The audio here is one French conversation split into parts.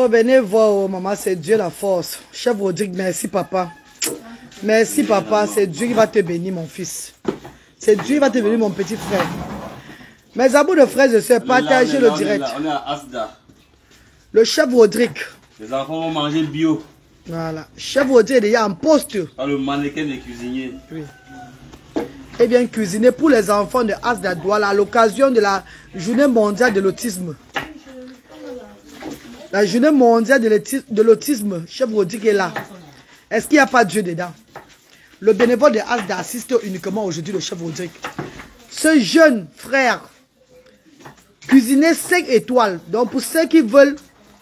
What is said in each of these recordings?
Oh, venez voir, oh, maman, c'est Dieu la force. Chef Rodrigue, merci papa. Merci papa, c'est Dieu qui va te bénir mon fils. C'est Dieu qui va te bénir mon petit frère. Mes amours de frères et sœurs, partagez le direct. On est à Asda. Le chef Rodrigue. Les enfants vont manger bio. Voilà. Chef Rodrigue est déjà en poste. Par le mannequin des cuisiniers. Oui. Eh bien, cuisiner pour les enfants de Asda Douala à l'occasion de la journée mondiale de l'autisme. La journée mondiale de l'autisme, chef Rodrigue est là. Est-ce qu'il n'y a pas Dieu dedans? Le bénévole de Asda assiste uniquement aujourd'hui le chef Rodrigue. Ce jeune frère, cuisiner 5 étoiles. Donc pour ceux qui veulent,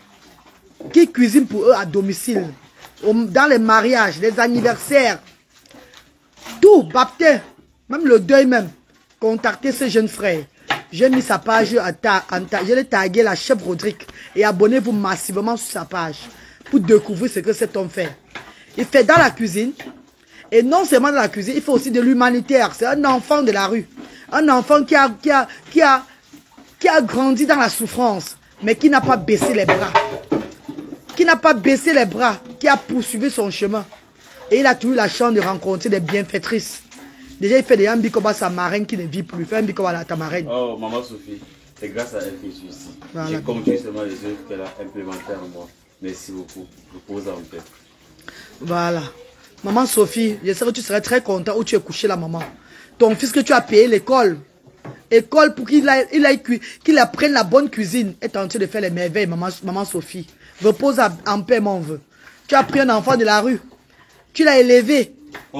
qui cuisinent pour eux à domicile, dans les mariages, les anniversaires, tout, baptême, même le deuil même, contactez ce jeune frère. J'ai mis sa page, je l'ai tagué la chef Rodrigue et abonnez-vous massivement sur sa page pour découvrir ce que cet homme fait. Il fait dans la cuisine et non seulement dans la cuisine, il fait aussi de l'humanitaire. C'est un enfant de la rue, un enfant qui a grandi dans la souffrance, mais qui n'a pas baissé les bras. Qui n'a pas baissé les bras, qui a poursuivi son chemin. Et il a toujours la chance de rencontrer des bienfaitrices. Déjà, il fait des ambicobas à sa marraine qui ne vit plus. Il fait un bicoba à ta marraine. Oh, maman Sophie, c'est grâce à elle que je suis ici. Voilà. J'ai compris seulement les œuvres qu'elle a implémentées en moi. Merci beaucoup. Repose en paix. Voilà. Maman Sophie, je sais que tu serais très content où tu es couché là, maman. Ton fils que tu as payé l'école. École pour qu'il apprenne la bonne cuisine. Est en train de faire les merveilles, maman Sophie. Repose en paix, mon vœu. Tu as pris un enfant de la rue. Tu l'as élevé.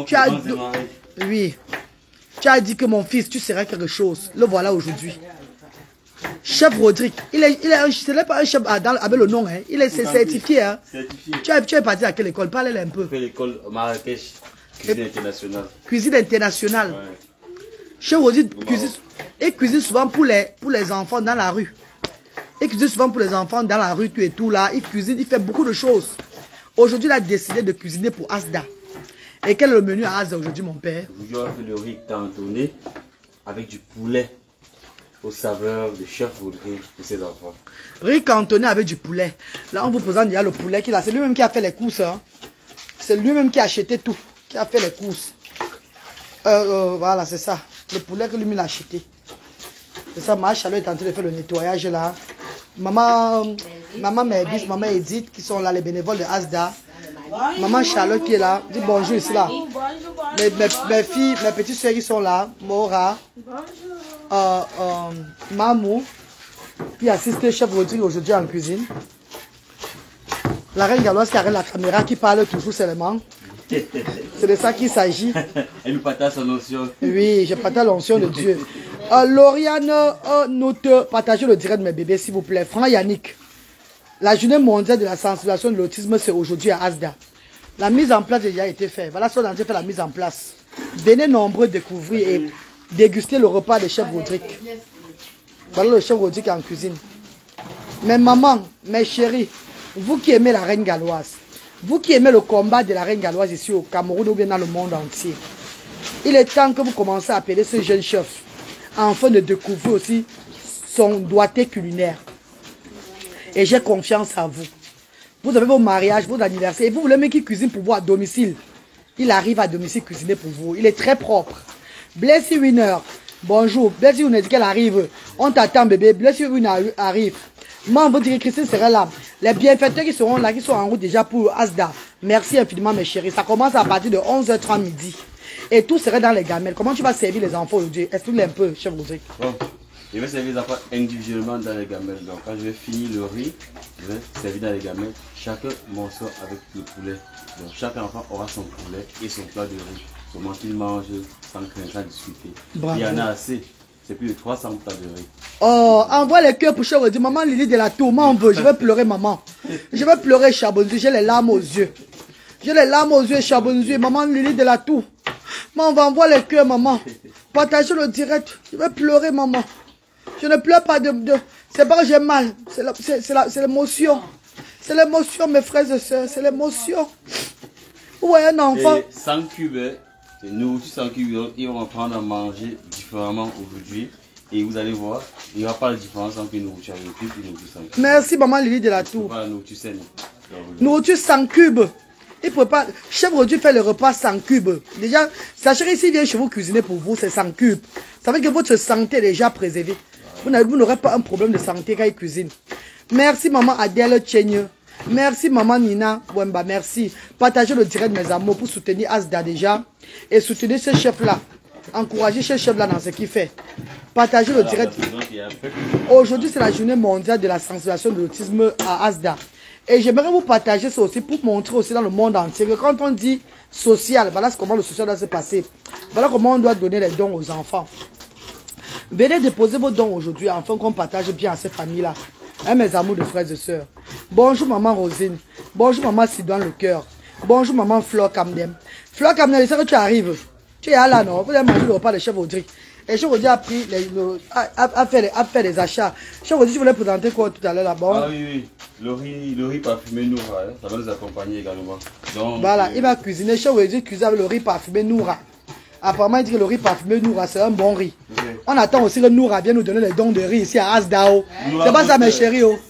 Oui. Tu as dit que mon fils, tu seras quelque chose. Le voilà aujourd'hui. Chef Rodrigue. Ce n'est pas un chef avec le nom. Hein. Il est certifié. Hein. Certifié. Tu es parti à quelle école? Parle-le un peu. L'école Marrakech. Cuisine internationale. Cuisine internationale. Ouais. Chef Rodrigue cuisine souvent pour les enfants dans la rue. Il cuisine souvent pour les enfants dans la rue, tout et tout là. Il cuisine, il fait beaucoup de choses. Aujourd'hui, il a décidé de cuisiner pour Asda. Et quel est le menu à Asda aujourd'hui, mon père? Aujourd'hui, on a fait le riz cantonné avec du poulet aux saveurs de chef Rodrigue pour ses enfants. Riz cantonné avec du poulet. Là, on vous présente déjà le poulet qu'il a. C'est lui-même qui a fait les courses. Hein. C'est lui-même qui a acheté tout, qui a fait les courses. Voilà, c'est ça. Le poulet que lui-même a acheté. C'est ça, ma Charlotte est en train de faire le nettoyage là. Maman Merbis, maman Edith, qui sont là, les bénévoles de Asda. Maman Charlotte qui est là, dis bonjour ici là. Mes filles, mes petites soeurs qui sont là, Mora, Mamou, qui assiste le chef Rodrigue aujourd'hui en cuisine. La reine galloise qui arrête la caméra, qui parle toujours seulement. C'est de ça qu'il s'agit. Elle nous partage son onction. Oui, je partage l'onction de Dieu. Lauriane, note, partagez le direct de mes bébés s'il vous plaît. Franck Yannick. La journée mondiale de la sensibilisation de l'autisme, c'est aujourd'hui à Asda. La mise en place a déjà été faite. Voilà ce qu'on a fait la mise en place. Venez nombreux découvrir et déguster le repas de chef Rodrigue. Voilà le chef Rodrigue en cuisine. Mes mamans, mes chéris, vous qui aimez la reine galloise, vous qui aimez le combat de la reine galloise ici au Cameroun ou bien dans le monde entier, il est temps que vous commencez à appeler ce jeune chef afin de découvrir aussi son doigté culinaire. Et j'ai confiance en vous. Vous avez vos mariages, vos anniversaires. Et vous voulez même qu'il cuisine pour vous à domicile. Il arrive à domicile cuisiner pour vous. Il est très propre. Blessy Winner. Bonjour. Blessy Winner dit qu'elle arrive. On t'attend bébé. Blessy Winner arrive. Moi, on vous dire que Christine sera là. Les bienfaiteurs qui seront là, qui sont en route déjà pour Asda. Merci infiniment mes chéris. Ça commence à partir de 11h30 midi. Et tout serait dans les gamelles. Comment tu vas servir les enfants aujourd'hui? Explique-les un peu, chef Rodrigue. Bon. Je vais servir les enfants individuellement dans les gamelles. Donc quand je vais finir le riz, je vais servir dans les gamelles chaque morceau avec le poulet. Donc chaque enfant aura son poulet et son plat de riz. Comment qu'il mange sans craindre, sans discuter. Bravo. Il y en a assez. C'est plus de 300 plats de riz. Oh, envoie les cœurs pour chef Rodrigue. Maman Lily de la Tour, moi on veut. Je vais pleurer maman. Je vais pleurer Chabonzu. J'ai les larmes aux yeux. J'ai les larmes aux yeux Chabonzu. Maman Lily de la Tour. Maman, on va envoyer les cœurs maman. Partagez le direct. Je vais pleurer maman. Je ne pleure pas c'est pas que j'ai mal. C'est l'émotion. C'est l'émotion, mes frères et sœurs. C'est l'émotion. Vous voyez un enfant. Et 100 cubes, c'est nous, 100 cubes, ils vont apprendre à manger différemment aujourd'hui. Et vous allez voir, il n'y aura pas de différence entre une nourriture avec une nourriture sans cube. Merci, maman Lily de la Tour. Pas la nourriture saine. Nourriture sans cube. Il peut pas. Chef Rodrigue fait le repas sans cube. Déjà, sachez que s'il vient chez vous cuisiner pour vous, c'est sans cube. Ça veut dire que votre santé est déjà préservée. Vous n'aurez pas un problème de santé quand il cuisine. Merci, maman Adèle Tchègne. Merci, maman Nina Wemba. Merci. Partagez le direct, mes amours, pour soutenir Asda déjà. Et soutenir ce chef-là. Encouragez ce chef-là dans ce qu'il fait. Partagez le direct. Aujourd'hui, c'est la journée mondiale de la sensibilisation de l'autisme à Asda. Et j'aimerais vous partager ça aussi pour montrer aussi dans le monde entier que quand on dit social, voilà comment le social doit se passer. Voilà comment on doit donner les dons aux enfants. Venez déposer vos dons aujourd'hui afin qu'on partage bien à cette famille-là. Hein, mes amours de frères et sœurs. Bonjour maman Rosine. Bonjour maman Sidoine Le Cœur. Bonjour maman Flore Camden. Flore Camden, c'est que tu arrives. Tu es là, non? Vous avez mangé le repas de chef Audrey. Et chef Audrey a pris a fait les achats. Chef Audrey, tu voulais présenter quoi tout à l'heure là-bas? Ah oui, oui. Le riz parfumé Noura, hein. Ça va nous accompagner également. Donc, voilà, il va cuisiner. Chef Audrey cuisine avec le riz parfumé Noura. Apparemment, il dit que le riz parfumé Noura, c'est un bon riz. Okay. On attend aussi que Noura vienne nous donner les dons de riz ici à Asdao. C'est pas ça, mes chéris. Oh.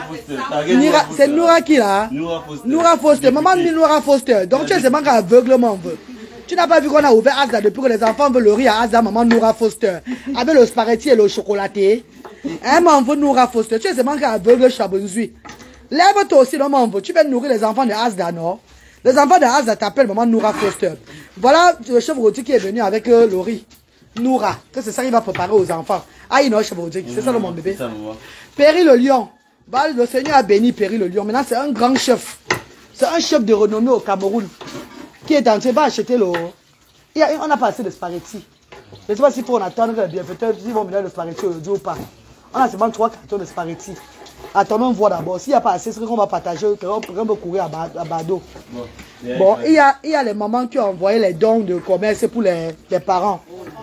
C'est Noura qui là? Noura Foster. Maman dit Noura Foster. Donc, tu es seulement qu'aveuglement veut. Tu n'as pas vu qu'on a ouvert Asda depuis que les enfants veulent le riz à Asda, maman Noura Foster. Avec le spaghetti et le chocolaté. Hein, maman veut Noura Foster. Tu es seulement qu'aveugle Chabonzui. Lève-toi aussi, non, maman veut. Tu vas nourrir les enfants de Asda, non? Les enfants de Asda t'appellent maman Noura Foster. Voilà le chef rôti qui est venu avec le riz. Noura. Que c'est ça qu'il va préparer aux enfants. Ah, il est chef rôti. C'est ça, mon bébé. Péry le lion. Bah, le Seigneur a béni Péry le lion. Maintenant, c'est un grand chef. C'est un chef de renommée au Cameroun. Qui est en train d'acheter le... On a pas assez de spaghettis. Je ne sais pas s'il faut attendre que les bienfaiteurs vont mener le spaghetti aujourd'hui ou pas. On a seulement 3 cartons de spaghettis. Attendons voir d'abord. S'il n'y a pas assez, c'est qu'on va partager. On peut courir à Bado. Bon, il y a les mamans qui ont envoyé les dons de commerce pour les parents.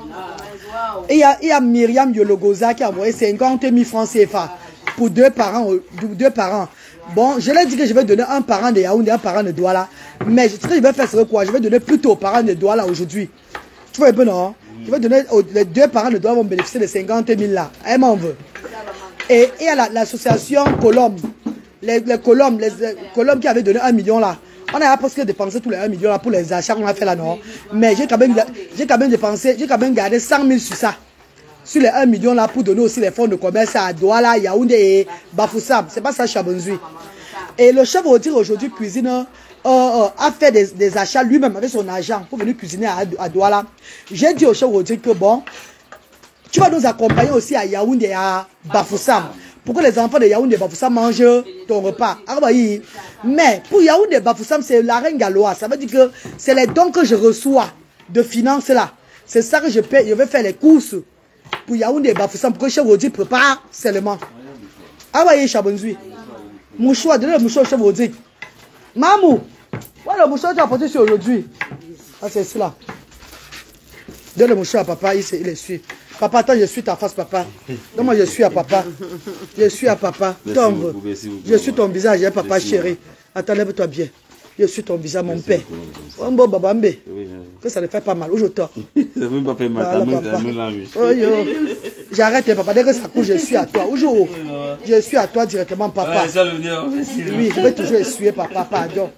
Il y a Myriam Yologoza qui a envoyé 50 000 francs CFA pour 2 parents. Bon, je l'ai dit que je vais donner un parent de Yaoundé, un parent de Douala. Mais ce que je vais faire, c'est quoi? Je vais donner plutôt aux parents de Douala aujourd'hui. Tu vois un peu, non? Je vais donner les 2 parents de Douala vont bénéficier de 50 000 là. Elle m'en veut. Et il y a l'association Colombe. Les Colombes qui avaient donné 1 million là. On a presque dépensé tous les 1 million là pour les achats qu'on a fait là, non? Mais j'ai quand même dépensé, j'ai quand même gardé 100 000 sur ça. Sur les 1 million là pour donner aussi les fonds de commerce à Douala, Yaoundé et Bafoussam. C'est pas ça, Chabonzui. Et le chef aujourd'hui cuisine, a fait des achats lui-même avec son argent pour venir cuisiner à Douala. J'ai dit au chef que bon, tu vas nous accompagner aussi à Yaoundé et à Bafoussam. Pour que les enfants de Yaoundé et Bafoussam mangent ton repas. Mais pour Yaoundé et Bafoussam, c'est la reine galloise. Ça veut dire que c'est les dons que je reçois de finances là. C'est ça que je paie. Je vais faire les courses pour Yaoundé et Bafoussam pour que chef Rodrigue prépare seulement. Ah oui, Chabonzui. Mouchoir, donnez le mouchoir au chef Rodrigue. Mamou, voilà le mouchoir que tu as apporté sur aujourd'hui. Ah, c'est cela. Donne le mouchoir à papa, il est suit. Papa, attends, je suis ta face, papa. Non, moi, je suis à papa. Je suis à papa. Tombe. Je suis ton visage, hein, papa chéri. Attends, lève-toi bien. Je suis ton visage, mon père. Un beau babambe. Que ça ne fait pas mal. Où je tords. Ça ne fait pas mal. J'arrête, papa. Dès que ça couche, je suis à toi. Où je suis à toi directement, papa. Oui, je vais toujours essuyer, papa. Pardon.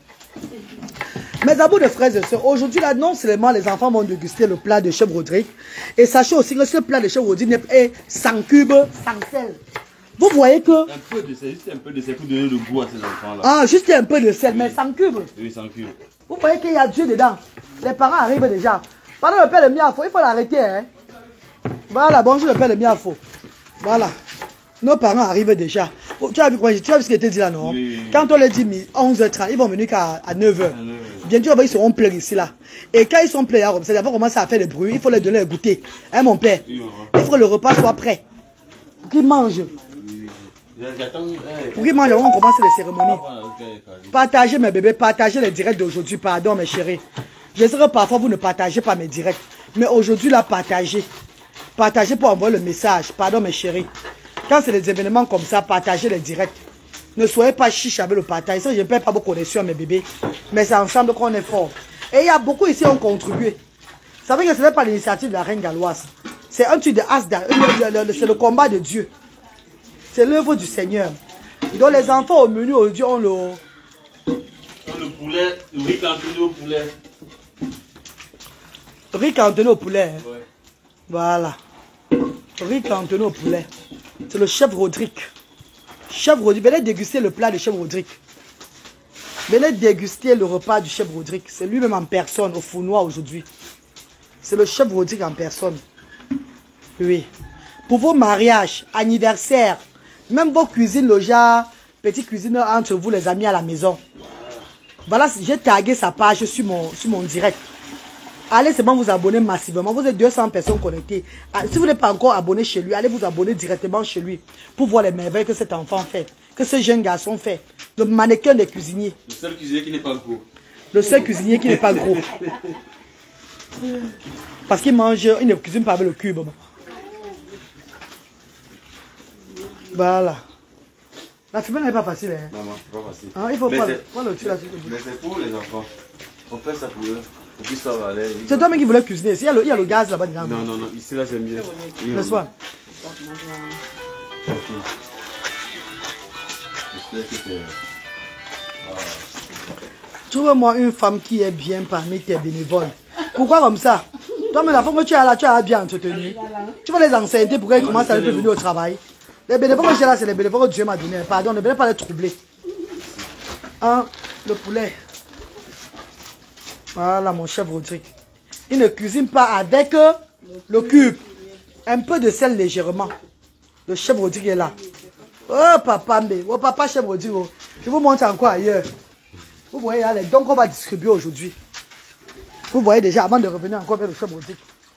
Mes amours de frères et sœurs, aujourd'hui là, non seulement les enfants vont déguster le plat de chef Rodrigue, et sachez aussi que ce plat de chef Rodrigue est sans cube, sans sel. Vous voyez que... Un peu de sel, juste un peu de sel pour donner le goût à ces enfants-là. Ah, juste un peu de sel, mais sans cube. Oui, sans cube. Vous voyez qu'il y a Dieu dedans. Les parents arrivent déjà. Pardon, le père de Miafo, il faut l'arrêter. Hein? Voilà, bonjour le père de Miafo. Voilà. Nos parents arrivent déjà. Tu as vu ce qui était dit là, non? Oui. Quand on les dit 11h30, ils vont venir qu'à 9h. Bientôt, ils seront pleins ici, là. Et quand ils sont pleins, c'est d'abord commencer à faire des bruits. Il faut les donner à goûter. Hein, mon père? Il faut que le repas soit prêt. Pour qu'ils mangent. Pour qu'ils mangent, on commence les cérémonies. Partagez mes bébés, partagez les directs d'aujourd'hui. Pardon, mes chéris. Je sais que parfois, vous ne partagez pas mes directs. Mais aujourd'hui, là, partagez. Partagez pour envoyer le message. Pardon, mes chéris. Quand c'est des événements comme ça, partagez les directs. Ne soyez pas chiche avec le partage. Ça, je ne perds pas beaucoup de connexions à mes bébés. Mais c'est ensemble qu'on est fort. Et il y a beaucoup ici qui ont contribué. Vous savez que ce n'est pas l'initiative de la reine galloise. C'est un truc de Asda. C'est le combat de Dieu. C'est l'œuvre du Seigneur. Donc les enfants au menu aujourd'hui ont le poulet, le riz cantonné au poulet. Riz cantonné au poulet. Ouais. Voilà. Riz cantonné au poulet. C'est le chef Rodrigue. Chef Rodrigue. Venez déguster le plat du chef Rodrigue. Venez déguster le repas du chef Rodrigue. C'est lui-même en personne au Fournois aujourd'hui. C'est le chef Rodrigue en personne. Oui. Pour vos mariages, anniversaires, même vos cuisines, le genre, petite cuisine entre vous, les amis à la maison. Voilà, j'ai tagué sa page sur mon direct. Allez seulement vous abonner massivement. Vous êtes 200 personnes connectées. Si vous n'êtes pas encore abonné chez lui, allez vous abonner directement chez lui pour voir les merveilles que cet enfant fait, que ce jeune garçon fait. Le mannequin des cuisiniers. Le seul cuisinier qui n'est pas gros. Le seul cuisinier qui n'est pas gros. Parce qu'il mange, il ne cuisine pas avec le cube. Voilà. La fumée n'est pas facile. Hein? Non, c'est pas facile. Ah, il faut pas le tuer là. Mais c'est pour les enfants. On fait ça pour eux. C'est toi-même qui voulais cuisiner. Il y a le gaz là-bas dedans. Non, ici là c'est mieux. Le soir. Trouve-moi une femme qui est bien parmi tes bénévoles. Pourquoi comme ça? Toi, mais la femme que tu as là, tu as bien entretenu. Tu vas les enseigner pour qu'elles commencent à venir au travail. Les bénévoles que j'ai là, c'est les bénévoles que Dieu m'a donné. Pardon, ne venez pas les troubler. Hein, le poulet. Voilà mon chef Rodrigue. Il ne cuisine pas avec le cube. Un peu de sel légèrement. Le chef Rodrigue est là. Oh papa, oh papa chef Rodrigue. Oh. Je vous montre encore ailleurs. Vous voyez là, les dons qu'on va distribuer aujourd'hui. Vous voyez déjà, avant de revenir encore vers le chef Rodrigue.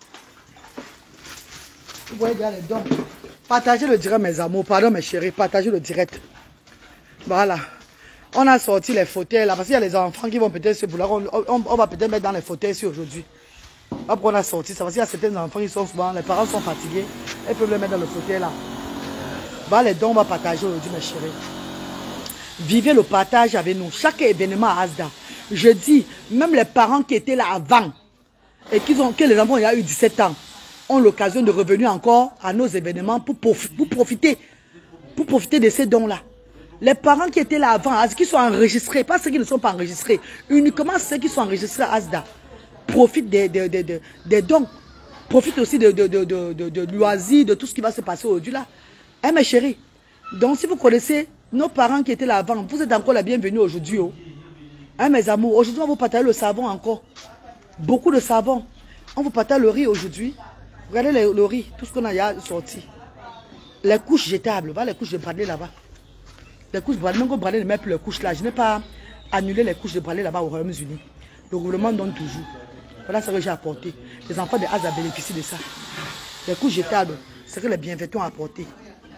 Vous voyez déjà les dons. Partagez le direct mes amours. Pardon mes chéris, partagez le direct. Voilà. On a sorti les fauteuils là, parce qu'il y a les enfants qui vont peut-être se vouloir. On va peut-être mettre dans les fauteuils ici aujourd'hui. Après on a sorti ça, parce qu'il y a certains enfants qui sont souvent, les parents sont fatigués. Ils peuvent les mettre dans le fauteuil là. Voilà les dons, on va partager aujourd'hui mes chéris. Vivez le partage avec nous. Chaque événement à Asda. Je dis, même les parents qui étaient là avant, et que les enfants ont eu 17 ans, ont l'occasion de revenir encore à nos événements pour profiter de ces dons-là. Les parents qui étaient là avant, qui sont enregistrés, pas ceux qui ne sont pas enregistrés, uniquement ceux qui sont enregistrés à Asda, profitent des dons, profitent aussi de loisirs, de tout ce qui va se passer aujourd'hui là. Hein, mes chéris? Donc, si vous connaissez nos parents qui étaient là avant, vous êtes encore la bienvenue aujourd'hui. Oh. Hein, mes amours? Aujourd'hui, on vous partage le savon encore. Beaucoup de savon. On vous partage le riz aujourd'hui. Regardez le riz, tout ce qu'on a sorti. Les couches jetables, voilà les couches de Bradley là-bas. Les couches de Bradley, même quand Bradley ne met plus les couches là, je n'ai pas annulé les couches de Bradley là-bas au Royaume-Uni. Le gouvernement donne toujours. Voilà ce que j'ai apporté. Les enfants de Asda bénéficient de ça. Les couches jetables, c'est que les bienfaiteurs ont apporté.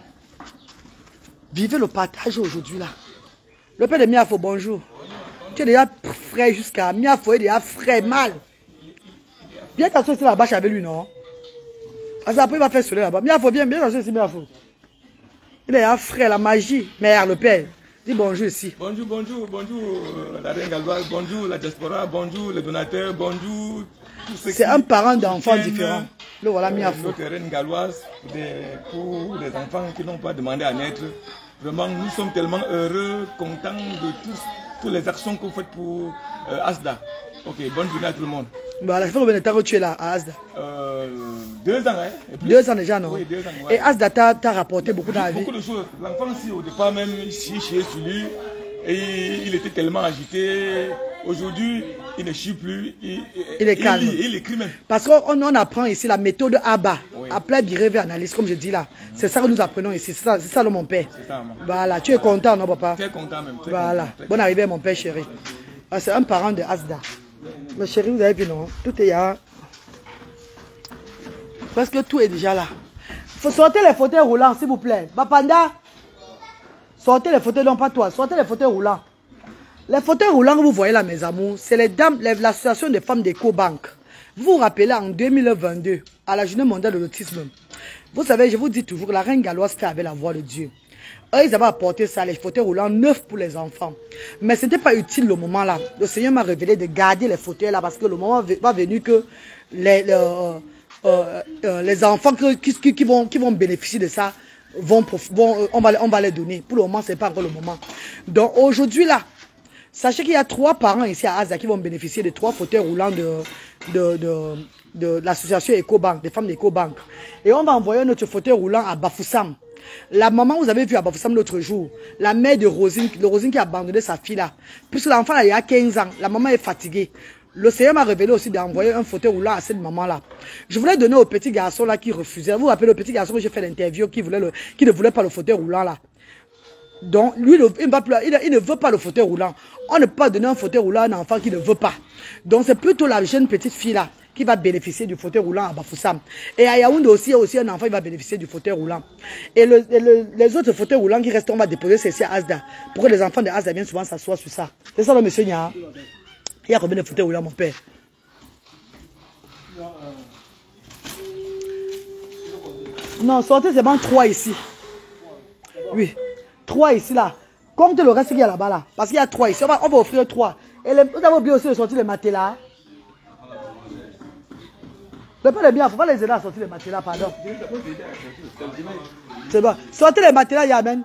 Vivez le partage aujourd'hui là. Le père de Miafo, bonjour. Tu es déjà frais jusqu'à Miafo, est déjà frais mal. Viens t'asseoir là-bas avec lui, non? Après, il va faire soleil là-bas. Miafo, bien t'asseoir ici, Miafo. Il est déjà frais, la magie. Merde, le père. Dis bonjour ici. Bonjour, la reine galloise, bonjour la diaspora, bonjour les donateurs, bonjour tous ceux qui... C'est un parent d'enfants différent. Le voilà Miafo. Notre reine galloise, pour les enfants qui n'ont pas demandé à naître. Vraiment, nous sommes tellement heureux, contents de toutes les actions que vous faites pour Asda. Ok, bonne journée à tout le monde. Voilà, ça fait combien de temps que tu es là à Asda? 2 ans, hein? 2 ans déjà, non? Oui, 2 ans. Ouais. Et Asda t'a rapporté beaucoup dans la vie? Beaucoup de choses. L'enfant, si au départ même, chiait sur lui, et il était tellement agité. Aujourd'hui, il ne chie plus. Il est calme. Il écrit même. Parce qu'on apprend ici la méthode ABBA. Oui. Appelé Birévé Analyse, comme je dis là. C'est ça que nous apprenons ici. C'est ça mon père. C'est ça, maman. Voilà, tu es content, non, papa? Très content même. Très voilà. content, très Bonne arrivée, mon père chéri. Ah, c'est un parent de Asda. Mais chéri, vous avez vu, non? Tout est là. Parce que tout est déjà là. Il faut sortir les fauteuils roulants, s'il vous plaît. Bapanda, sortez les fauteuils, non pas toi. Sortez les fauteuils roulants. Les fauteuils roulants que vous voyez là, mes amours, c'est les dames, l'association des femmes d'EcoBank. Vous vous rappelez en 2022, à la journée mondiale de l'autisme. Vous savez, je vous dis toujours, la reine galloise fait avec la voix de Dieu. Eux, ils avaient apporté ça, les fauteuils roulants neufs pour les enfants. Mais ce n'était pas utile le moment là. Le Seigneur m'a révélé de garder les fauteuils là parce que le moment va venir que les enfants qui vont bénéficier de ça, on va les donner. Pour le moment, c'est pas encore le moment. Donc aujourd'hui là, sachez qu'il y a 3 parents ici à Asda qui vont bénéficier de 3 fauteuils roulants de l'association EcoBank, des femmes d'EcoBank. Et on va envoyer notre fauteuil roulant à Bafoussam. La maman, vous avez vu à Bafoussam l'autre jour, la mère de Rosine, Rosine qui a abandonné sa fille là. Puisque l'enfant là, il y a 15 ans, la maman est fatiguée. Le Seigneur m'a révélé aussi d'envoyer un fauteuil roulant à cette maman-là. Je voulais donner au petit garçon là qui refusait. Vous vous rappelez le petit garçon que j'ai fait l'interview qui ne voulait pas le fauteuil roulant là. Donc lui, il ne veut pas le fauteuil roulant. On ne peut pas donner un fauteuil roulant à un enfant qui ne veut pas. Donc c'est plutôt la jeune petite fille là qui va bénéficier du fauteuil roulant à Bafoussam. Et à Yaoundé aussi, il y a aussi un enfant qui va bénéficier du fauteuil roulant. Et les autres fauteuils roulants qui restent, on va déposer c'est ici à Asda. Pour que les enfants de Asda viennent souvent s'asseoir sur ça. C'est ça le monsieur Nia. Il y a combien de fauteuils roulants, mon père? Non, sortez seulement 3 ici. Oui, 3 ici là. Comptez le reste qu'il y a là-bas là. Parce qu'il y a 3 ici. On va offrir 3. Et vous avez oublié aussi de sortir les matelas. Le père est bien, il ne faut pas les aider à sortir les matelas, pardon. C'est bon. Sortez les matelas, Yamen.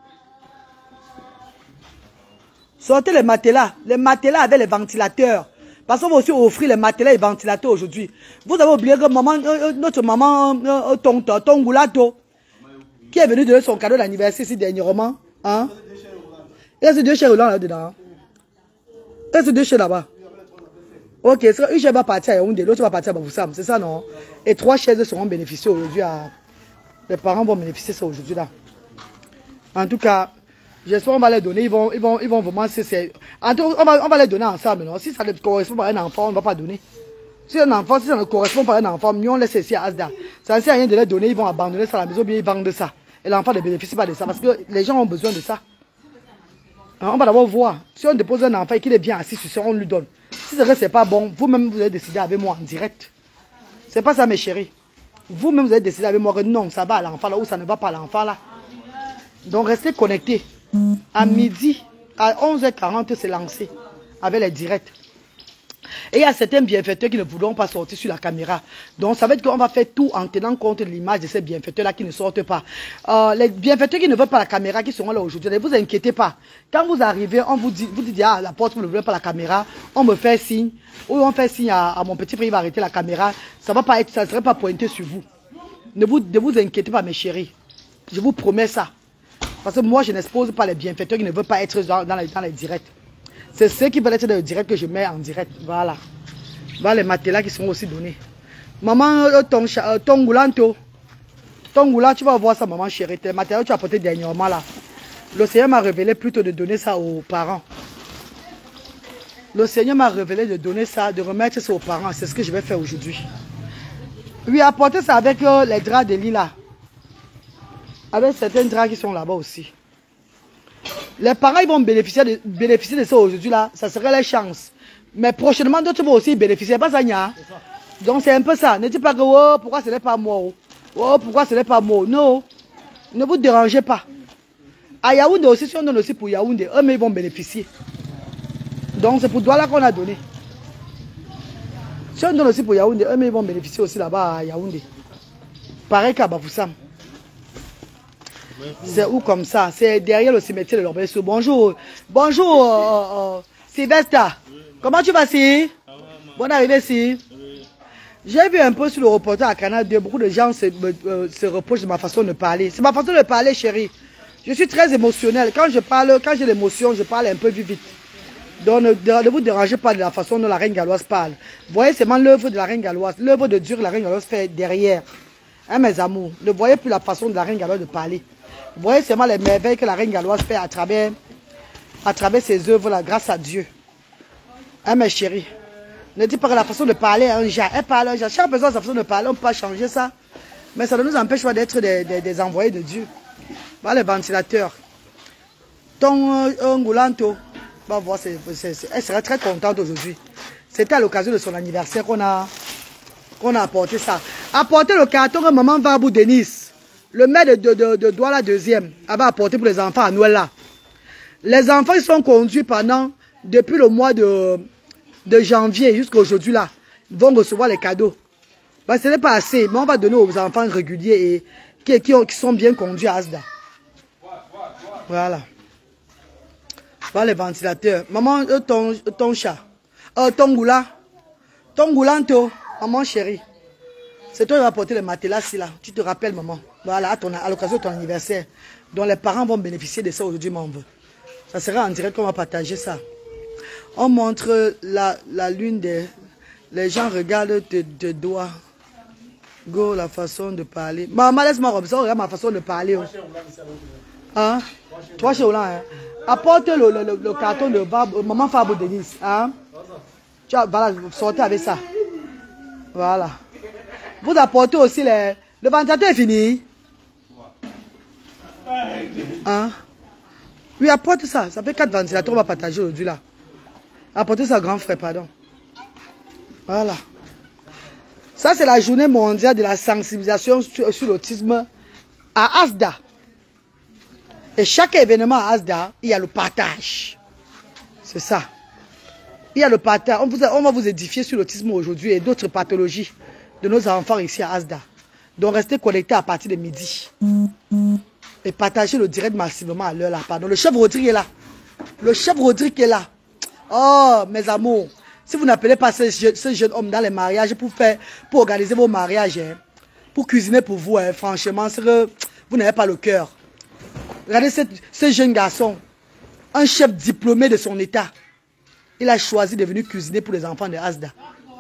Sortez les matelas avec les ventilateurs. Parce qu'on va aussi offrir les matelas et ventilateurs aujourd'hui. Vous avez oublié que notre maman Tongoulato, qui est venue donner son cadeau d'anniversaire ici dernièrement. Hein? Il y a ces 2 chaises là-dedans. Il y a ces 2 chaises là-bas. Ok, une chaise va partir à Yaoundé, l'autre va partir à Bafoussam, c'est ça non? Et 3 chaises seront bénéficiées aujourd'hui à... Les parents vont bénéficier de ça aujourd'hui là. En tout cas, j'espère qu'on va les donner, ils vont vraiment... En tout cas, on va les donner ensemble, non? Si ça ne correspond pas à un enfant, on ne va pas donner. Si ça ne correspond pas à un enfant, mieux on laisse ici à Asda. Ça ne sert à rien de les donner, ils vont abandonner ça à la maison, bien ils vendent ça. Et l'enfant ne bénéficie pas de ça, parce que les gens ont besoin de ça. Alors, on va d'abord voir. Si on dépose un enfant et qu'il est bien assis sur ça, on lui donne. Si c'est pas bon, vous-même vous avez décidé avec moi en direct. C'est pas ça mes chéris. Vous-même vous avez décidé avec moi que non, ça va à l'enfant là ou ça ne va pas à l'enfant là. Donc restez connectés. À midi, à 11h40, c'est lancé avec les directs. Et il y a certains bienfaiteurs qui ne voudront pas sortir sur la caméra. Donc ça veut dire qu'on va faire tout en tenant compte de l'image de ces bienfaiteurs-là qui ne sortent pas. Les bienfaiteurs qui ne veulent pas la caméra, qui seront là aujourd'hui, ne vous inquiétez pas. Quand vous arrivez, on vous dit ah, la porte, vous ne voulez pas la caméra, on me fait signe, ou on fait signe à mon petit frère, il va arrêter la caméra, ça ne serait pas pointé sur vous. Ne vous inquiétez pas mes chéris. Je vous promets ça. Parce que moi, je n'expose pas les bienfaiteurs qui ne veulent pas être dans les directs. C'est ceux qui veulent être dans le direct que je mets en direct. Voilà. Voilà les matelas qui sont aussi donnés. Maman, ton goulanto. Ton goulant, tu vas voir ça, maman chérie. Les matelas que tu as apportés dernièrement là. Le Seigneur m'a révélé plutôt de donner ça aux parents. Le Seigneur m'a révélé de donner ça, de remettre ça aux parents. C'est ce que je vais faire aujourd'hui. Oui, apportez ça avec les draps de lit là. Avec certains draps qui sont là-bas aussi. Les parents ils vont bénéficier de ça aujourd'hui là, ça serait la chance. Mais prochainement d'autres vont aussi bénéficier, pas ça nia. Donc c'est un peu ça. Ne dites pas que oh, pourquoi ce n'est pas moi. Oh, pourquoi ce n'est pas moi. Non, ne vous dérangez pas. À Yaoundé aussi, si on donne aussi pour Yaoundé, eux mais ils vont bénéficier. Donc c'est pour Douala qu'on a donné. Si on donne aussi pour Yaoundé, eux mais ils vont bénéficier aussi là-bas à Yaoundé. Pareil qu'à Bafoussam. C'est où comme ça? C'est derrière le cimetière de l'Orbesso. Bonjour. Bonjour, Sylvestre. Comment tu vas, si? Bonne arrivée, si. J'ai vu un peu sur le reportage à Canal 2, beaucoup de gens se reprochent de ma façon de parler. C'est ma façon de parler, chérie. Je suis très émotionnelle. Quand je parle, quand j'ai l'émotion, je parle un peu vite. Donc ne vous dérangez pas de la façon dont la reine galloise parle. Vous voyez seulement l'œuvre de la reine galloise. L'œuvre de Dieu que la reine galloise fait derrière. Hein, mes amours? Ne voyez plus la façon de la reine galloise de parler. Vous voyez seulement les merveilles que la reine galloise fait à travers ses œuvres-là, grâce à Dieu. Hein, mes chéris? Ne dites pas que la façon de parler un genre. Elle parle un genre. Chaque personne a sa façon de parler, on ne peut pas changer ça. Mais ça ne nous empêche pas d'être des envoyés de Dieu. Voilà les ventilateurs. Ton Ngoulanto, va voir, elle serait très contente aujourd'hui. C'était à l'occasion de son anniversaire qu'on a apporté ça. Apportez le carton que maman va à bout Denise. Le maire de Douala deuxième, elle va apporter pour les enfants à Noël là. Les enfants ils sont conduits depuis le mois de janvier jusqu'à aujourd'hui là. Ils vont recevoir les cadeaux. Bah, ce n'est pas assez, mais on va donner aux enfants réguliers et qui sont bien conduits à Asda. Voilà. Voilà les ventilateurs. Maman, ton chat. Ton goula. Ton goulanto. Maman chérie. C'est toi qui vas porter les matelas là. Tu te rappelles, maman. Voilà, à l'occasion de ton anniversaire. Donc les parents vont bénéficier de ça aujourd'hui, mon veut. Ça sera en direct qu'on va partager ça. On montre la lune des... Les gens regardent tes doigts. Go, la façon de parler. Maman, laisse-moi comme ça, regarde ma façon de parler. Hein? 3 chez Ola, hein? Apporte le carton de maman Fabo Denise. Hein? Tu vois, voilà, sortez avec ça. Voilà. Vous apportez aussi les... Le ventilateur est fini. Hein? Oui, apporte ça. Ça fait 4 ventilateurs, on va partager aujourd'hui là. Apportez ça, grand frère, pardon. Voilà. Ça, c'est la journée mondiale de la sensibilisation sur l'autisme à Asda. Et chaque événement à Asda, il y a le partage. C'est ça. Il y a le partage. On va vous édifier sur l'autisme aujourd'hui et d'autres pathologies de nos enfants ici à Asda. Donc, restez connectés à partir de midi. Et partagez le direct massivement à l'heure là. Pardon. Le chef Rodrigue est là. Le chef Rodrigue est là. Oh, mes amours. Si vous n'appelez pas ce jeune homme dans les mariages pour organiser vos mariages, hein, pour cuisiner pour vous, hein, franchement, c'est que vous n'avez pas le cœur. Regardez ce jeune garçon, un chef diplômé de son état. Il a choisi de venir cuisiner pour les enfants de Asda.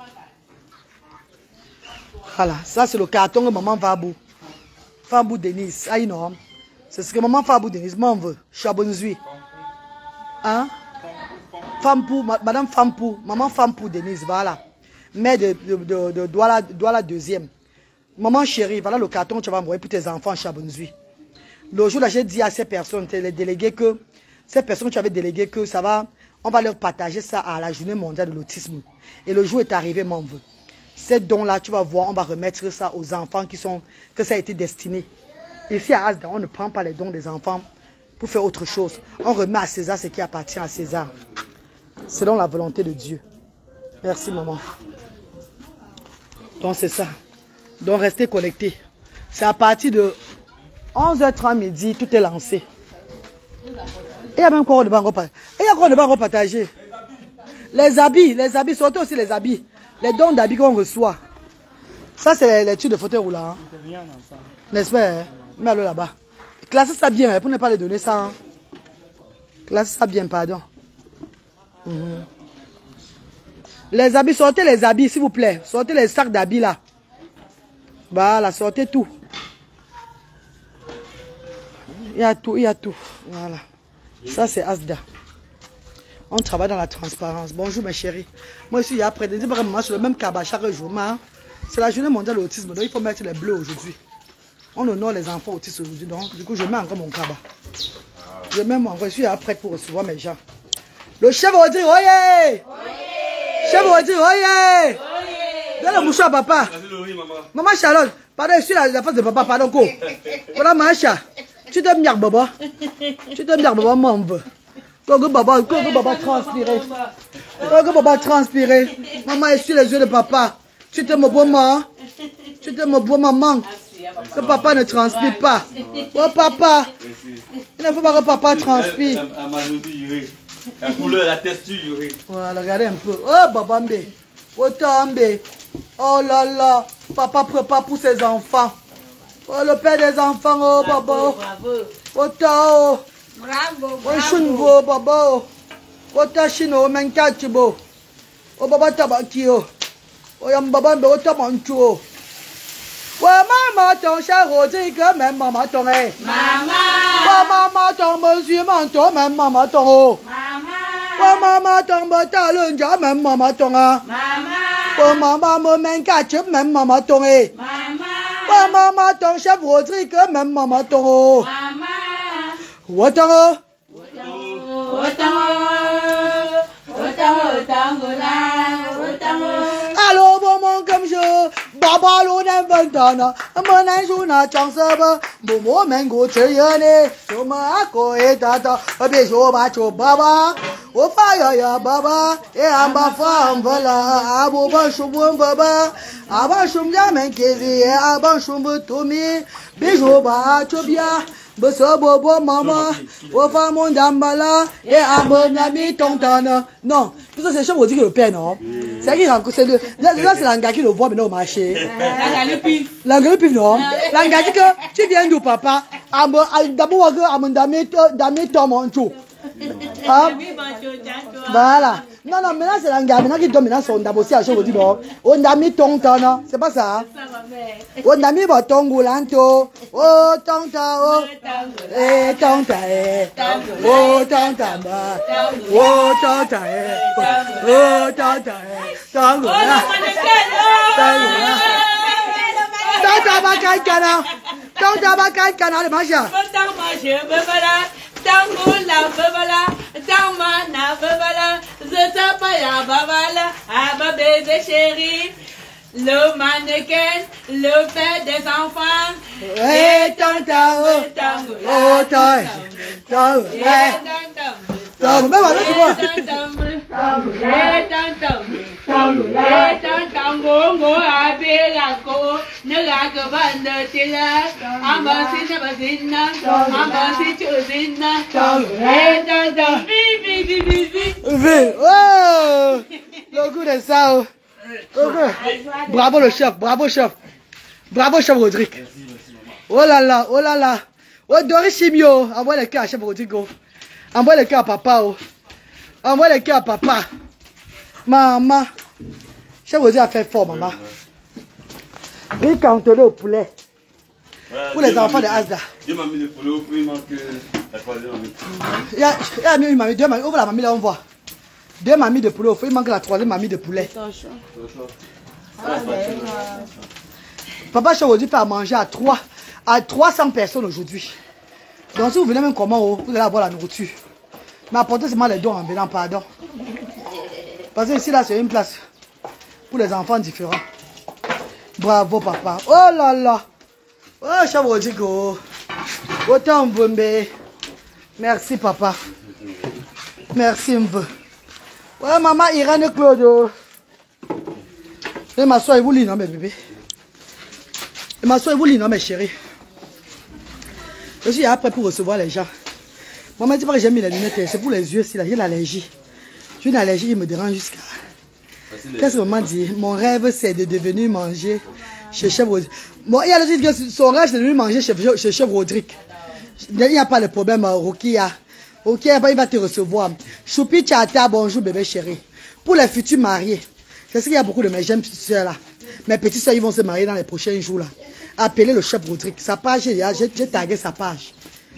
Voilà, ça c'est le carton de maman Fabou. Fabou Denise, ah non. C'est ce que maman Fabou Denise m'en veut. Chabonzui. Hein? Fampou, madame Fampou, maman Fampou Denise, voilà. Mère de Douala deuxième. Maman chérie, voilà le carton que tu vas envoyer pour tes enfants Chabonzui. Le jour là, j'ai dit à ces personnes, les délégués que, ces personnes que tu avais déléguées que ça va, on va leur partager ça à la journée mondiale de l'autisme. Et le jour est arrivé, mon vœu. Ces dons-là, tu vas voir, on va remettre ça aux enfants que ça a été destiné. Ici à Asda, on ne prend pas les dons des enfants pour faire autre chose. On remet à César ce qui appartient à César. Selon la volonté de Dieu. Merci, maman. Donc, c'est ça. Donc, restez connectés. C'est à partir de 11h30 midi, tout est lancé. Et il y a même encore de banques partagées. Et il y a encore de banques partagées. Les habits, sortez aussi les habits. Les dons d'habits qu'on reçoit. Ça, c'est les tubes de fauteuil roulant. Hein. N'est-ce pas? Hein? Mets-le là-bas. Classez ça bien, hein, pour ne pas les donner ça. Hein. Classez ça bien, pardon. Les habits, sortez les habits, s'il vous plaît. Sortez les sacs d'habits là. Voilà, sortez tout. Il y a tout, il y a tout. Voilà. Ça, c'est Asda. On travaille dans la transparence. Bonjour, mes chéris. Moi, ici, il y a après, vraiment sur le même cabas chaque jour. C'est la journée mondiale de l'autisme. Donc, il faut mettre les bleus aujourd'hui. On honore les enfants autistes aujourd'hui. Donc, du coup, je mets encore mon cabas. Je mets mon. Je suis après pour recevoir mes gens. Le chef va dire, oye! Chef va dire, oye! Donne le mouchoir à papa. Maman Charlotte, pardon, je suis la face de papa, pardon, quoi. Voilà, Macha. Tu te mières, baba. Tu te mières, baba, mon veut. Que baba transpirer. Que baba transpirer. Maman, je suis les yeux de papa. Tu te me bois, maman. Tu te me bois, maman. Que papa ne transpire pas. Oh, papa. Il ne faut pas que papa transpire. La couleur, la texture. Voilà, regardez un peu. Oh, babambe. Oh, tambe. Oh là là. Papa prépare pour ses enfants. Oh, le père des enfants. Oh, baba. Oh, tao. Bravo, Oh, chunbo, baba. Oh, tachino, menkachibo. Oh, baba tabakio. Oh, yam babambe, oh, tamancho. Oh, maman, ton cher Rosé, que même maman, ton est. Maman. Oh, maman, ton monsieur, manteau, même maman, ton haut. Oh maman tombe ta lunja même maman tonga. Oh maman me men ketchup même maman tonga. Oh maman ton chef Rodrigue même maman tonga. Watango. Allô bon mon comme je. Baba lo nan ventana. Mon ange na chansaba. Momo mengo cheyane. Choma ko etata. Abe jo ba cho baba. Ofaya baba, et amba fam voilà, aboba chubun baba, aba shumja menkezi, aba shumbu tumi, bijou ba chobia, beso bobo mama, ofa mon dambala, et abonami tontana. Non, tout ça c'est chef qui le père, non? C'est qui c'est le, là c'est l'anga qui le voit maintenant au marché. L'anga le pif, non? L'anga dit que tu viens d'où papa? D'abord, dami tomancho. Voilà. Non, non, maintenant c'est l'anga. Maintenant qui donne maintenant son d'abossi à chaque fois. Bon, on a mis ton temps, c'est pas ça. On a mis ton goulanto. Oh, tanta, oh. Eh, tanta, eh. Oh, tanta, bah. Oh, tanta, eh. Oh, tanta, eh. Tango, là. Tango, là. Tanta, bakay, kana. Tanta, bakay, kana, le macha. Tango la babala, Tamana babala, Zetapaya babala, Abba bébé chéri, le mannequin, le père des enfants, et tanta, oh, tango, oh, tango, tango, tango, même avec moi. Tango, abelako, negakabanda tila, ambasina basina, ambasina chosina, Oh, le goût de ça. Bravo le chef, bravo chef. Bravo chef Rodrigue. Oh là là, oh là là. Oh Doris Chimio, envoie le cœur à chef Rodrigo. Envoie le cœur à papa. Oh. Envoie le cœur à papa. Maman. Chef Rodrigue a fait fort, maman. Il cantonné au poulet. Pour les enfants de Asda. Dieu m'a mis le poulet au fruit, il manque la troisième mamie. Il y a mis une mamie, deux mamies. Ouvre la mamie là, on voit. Deux mamies de poulet au fruit, il manque la troisième mamie de poulet. Papa Chef Rodrigue fait à manger à 300 personnes aujourd'hui. Donc si vous venez même comment, vous allez avoir la nourriture. Mais apportez seulement les dons en venant, pardon. Parce que ici là c'est une place pour les enfants différents. Bravo papa. Oh là là. Oh Chef Rodrigue. Autant Mbembe. Merci papa. Merci Mbe. Ouais maman Irène Claude. Et ma soeur, vous lit non mes bébés. Et ma soeur, vous lit non mes chéris. Je suis après pour recevoir les gens. Maman dit pas que j'ai mis les lunettes, c'est pour les yeux, j'ai une allergie. J'ai une allergie qui me dérange jusqu'à. Qu'est-ce que maman dit? Mon rêve c'est de devenir manger chez Chef Rodrigue. Bon, il y a dit que son rêve c'est de devenir manger chez Chef Rodrigue. Il n'y a pas de problème, Rokia. Ok, il va te recevoir. Choupi Tchata, bonjour bébé chéri. Pour les futurs mariés, je sais qu'il y a beaucoup de mes jeunes petites soeurs là. Mes petites soeurs, ils vont se marier dans les prochains jours là. Appelez le Chef Rodrigue. Sa page, j'ai tagué sa page.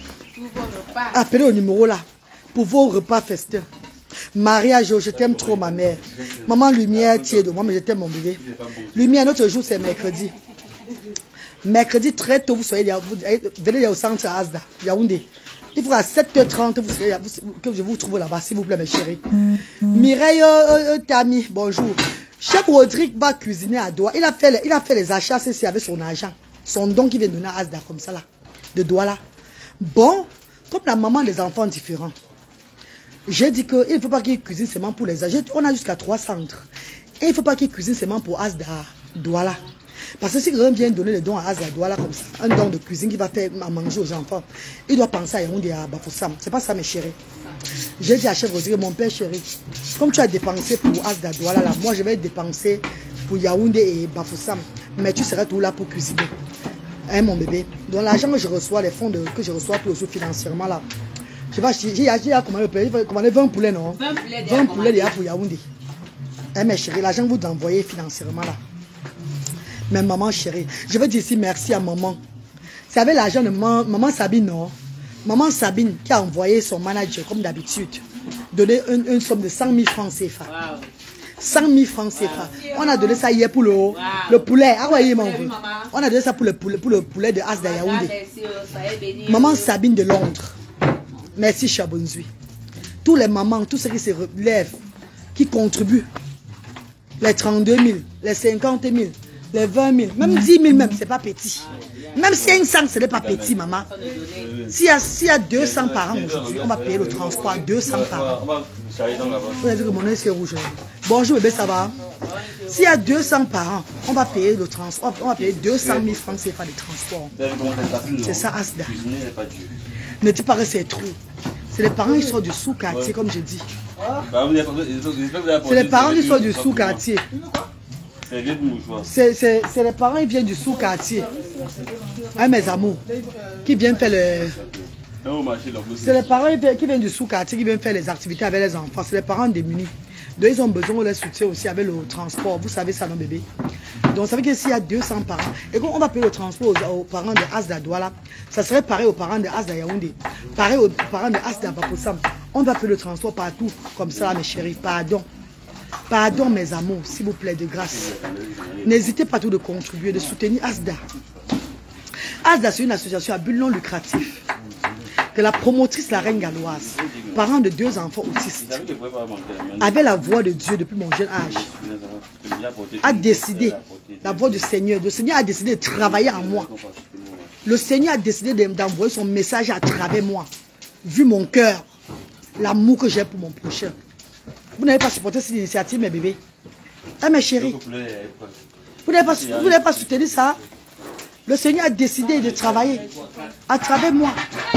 Appelez au numéro là. Pour vos repas festins. Mariage, je t'aime trop ma mère. Maman Lumière, tiens de moi, mais je t'aime mon bébé. Lumière, notre jour c'est mercredi. Mercredi très tôt, vous soyez là. Venez au centre à Asda, Yaoundé. Il faut à 7h30 que je vous trouve là-bas, s'il vous plaît, mes chéris. Mireille Tami, bonjour. Chef Rodrigue va cuisiner à Douala. Il a fait les achats, c'est avec son argent. Son don qui vient donner à Asda, comme ça là. De Douala. Bon, comme la maman des enfants différents. J'ai dit qu'il ne faut pas qu'il cuisine seulement pour les âgés. On a jusqu'à 3 centres. Et il ne faut pas qu'il cuisine seulement pour Asda, Douala. Parce que si quelqu'un vient donner les dons à Asda, Douala comme ça, un don de cuisine qui va faire à manger aux enfants, il doit penser à Yaoundé, à Bafoussam. C'est pas ça, mes chéris. J'ai dit à Chef Rodrigue, mon père chéri, comme tu as dépensé pour Asda, Douala, là, moi je vais dépenser pour Yaoundé et Bafoussam. Mais tu seras tout là pour cuisiner. Hein, mon bébé. Donc l'argent que je reçois, les fonds que je reçois pour financièrement là, j'ai commandé 20 poulets, non? 20 poulets déjà pour Yaoundé. Hein, mes chéris, l'argent que vous envoyez financièrement là. Mais maman chérie, je veux dire ici merci à maman. C'est avec l'argent de maman Sabine, non? Maman Sabine qui a envoyé son manager, comme d'habitude, donner une somme de 100 000 francs CFA. Wow. 100 000 francs CFA. On a donné ça hier pour le poulet. Ah ouais, on a donné ça pour le poulet de Asda Yaoundé. Maman Sabine de Londres. Merci Chabonzui. Tous les mamans, tous ceux qui se relèvent, qui contribuent, les 32 000, les 50 000, Les 20 000, même 10 000 même, c'est pas petit. Même 500, ce n'est pas petit, maman. S'il y a 200 par an aujourd'hui, on va payer le transport à 200 par an. Vous avez dit que mon œil c'est rouge. Bonjour bébé, ça va? S'il y a 200 par an, on va payer le transport. On va payer 200 000 francs CFA de transport. C'est ça, Asda. Ne dis pas que c'est trop. C'est les parents qui sont du sous-quartier, comme je dis. C'est les parents qui sont du sous-quartier. C'est les parents qui viennent du sous-quartier. Hein, mes amours, qui viennent faire le... C'est les parents qui viennent du sous-quartier, qui viennent faire les activités avec les enfants. C'est les parents démunis. Donc ils ont besoin de leur soutien aussi avec le transport. Vous savez ça, non bébé? Donc ça veut dire que s'il y a 200 parents, et qu'on va payer le transport aux parents de Asda Douala, ça serait pareil aux parents de Asda Yaoundé, pareil aux parents de Asda Bakossam. On va payer le transport partout, comme ça mes chéris. Pardon. Pardon mes amours, s'il vous plaît, de grâce. N'hésitez pas tout de contribuer, de soutenir Asda. Asda, c'est une association à but non lucratif. Que la promotrice, la reine galloise, parent de 2 enfants autistes, avec la voix de Dieu depuis mon jeune âge, a décidé, la voix du Seigneur, le Seigneur a décidé de travailler en moi. Le Seigneur a décidé d'envoyer son message à travers moi, vu mon cœur, l'amour que j'ai pour mon prochain. Vous n'avez pas supporté cette initiative, mes bébés. Hein, mes chéris? Vous n'avez pas soutenu ça? Le Seigneur a décidé de travailler à travers moi.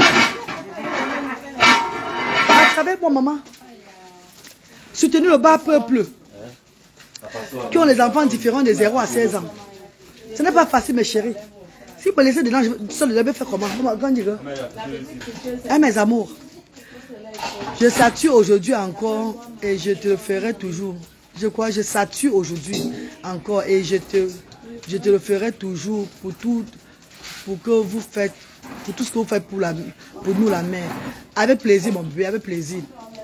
À travers moi, maman. Soutenir le bas peuple qui ont les enfants différents de 0 à 16 ans. Ce n'est pas facile, mes chéris. Si vous me laissez dedans, je devais faire comment? Hein, mes amours? Je sature aujourd'hui encore et je te le ferai toujours. Je crois, je sature aujourd'hui encore et je te le ferai toujours pour tout, pour que vous faites, pour tout ce que vous faites pour nous la mère. Avec plaisir mon bébé, avec plaisir.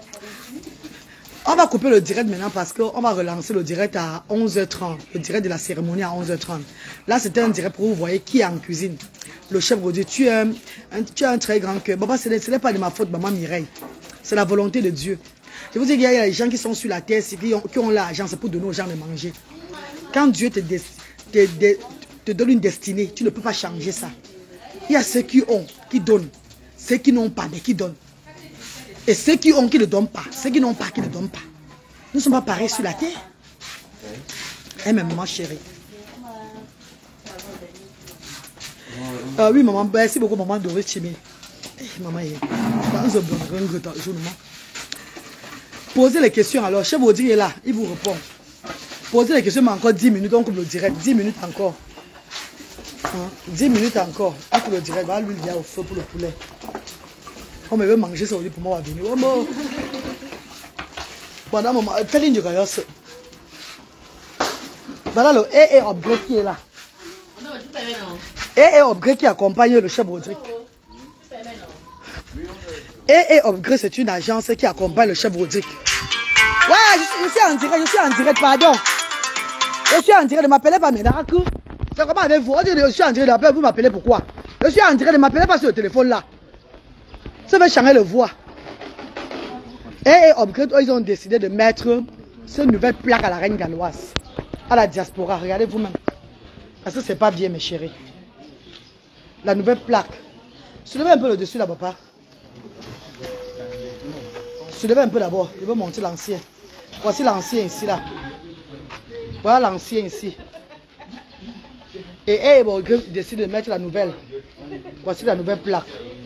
On va couper le direct maintenant parce qu'on va relancer le direct à 11h30. Le direct de la cérémonie à 11h30. Là c'était un direct pour vous voyez qui est en cuisine. Le chef vous dit tu as un très grand cœur. Papa, ce n'est pas de ma faute, maman Mireille. C'est la volonté de Dieu. Je vous dis qu'il y a des gens qui sont sur la terre, qui ont l'argent, c'est pour donner aux gens de manger. Quand Dieu te donne une destinée, tu ne peux pas changer ça. Il y a ceux qui ont, qui donnent. Ceux qui n'ont pas, mais qui donnent. Et ceux qui ont, qui ne donnent pas. Ceux qui n'ont pas, qui ne donnent pas. Nous ne sommes pas pareils sur la terre. Eh, mais maman chérie. Oui, maman, merci beaucoup, maman Doris Chimé. Maman, posez les questions alors. Chef Audi est là, il vous répond. Posez les questions, mais encore 10 minutes, on coupe le direct. 10 minutes encore. 10 minutes encore. On coupe le direct. Va lui dire au feu pour le poulet. On me veut manger ça aujourd'hui pour moi, on va venir. Oh, bon. Voilà, maman, fais une du gaillard. Voilà le AA Upgrade qui est là. AA Upgrade qui accompagne le chef Rodrigue. AA Upgrade, c'est une agence qui accompagne le chef Rodrigue. Ouais, je suis en direct, pardon. Je suis en direct, ne m'appelez pas maintenant. C'est comment avec vous? Je suis en direct, vous m'appelez pourquoi? Je suis en direct, ne m'appelez pas sur le téléphone là. Ça va changer le voix. AA Upgrade, ils ont décidé de mettre cette nouvelle plaque à la reine galloise. À la diaspora, regardez vous-même. Parce que c'est pas bien, mes chéris. La nouvelle plaque. Soulevez un peu le dessus là, papa. Soulevez un peu d'abord. Je vais monter l'ancien. Voici l'ancien ici là. Voilà l'ancien ici. Et AA décide de mettre la nouvelle. Voici la nouvelle plaque.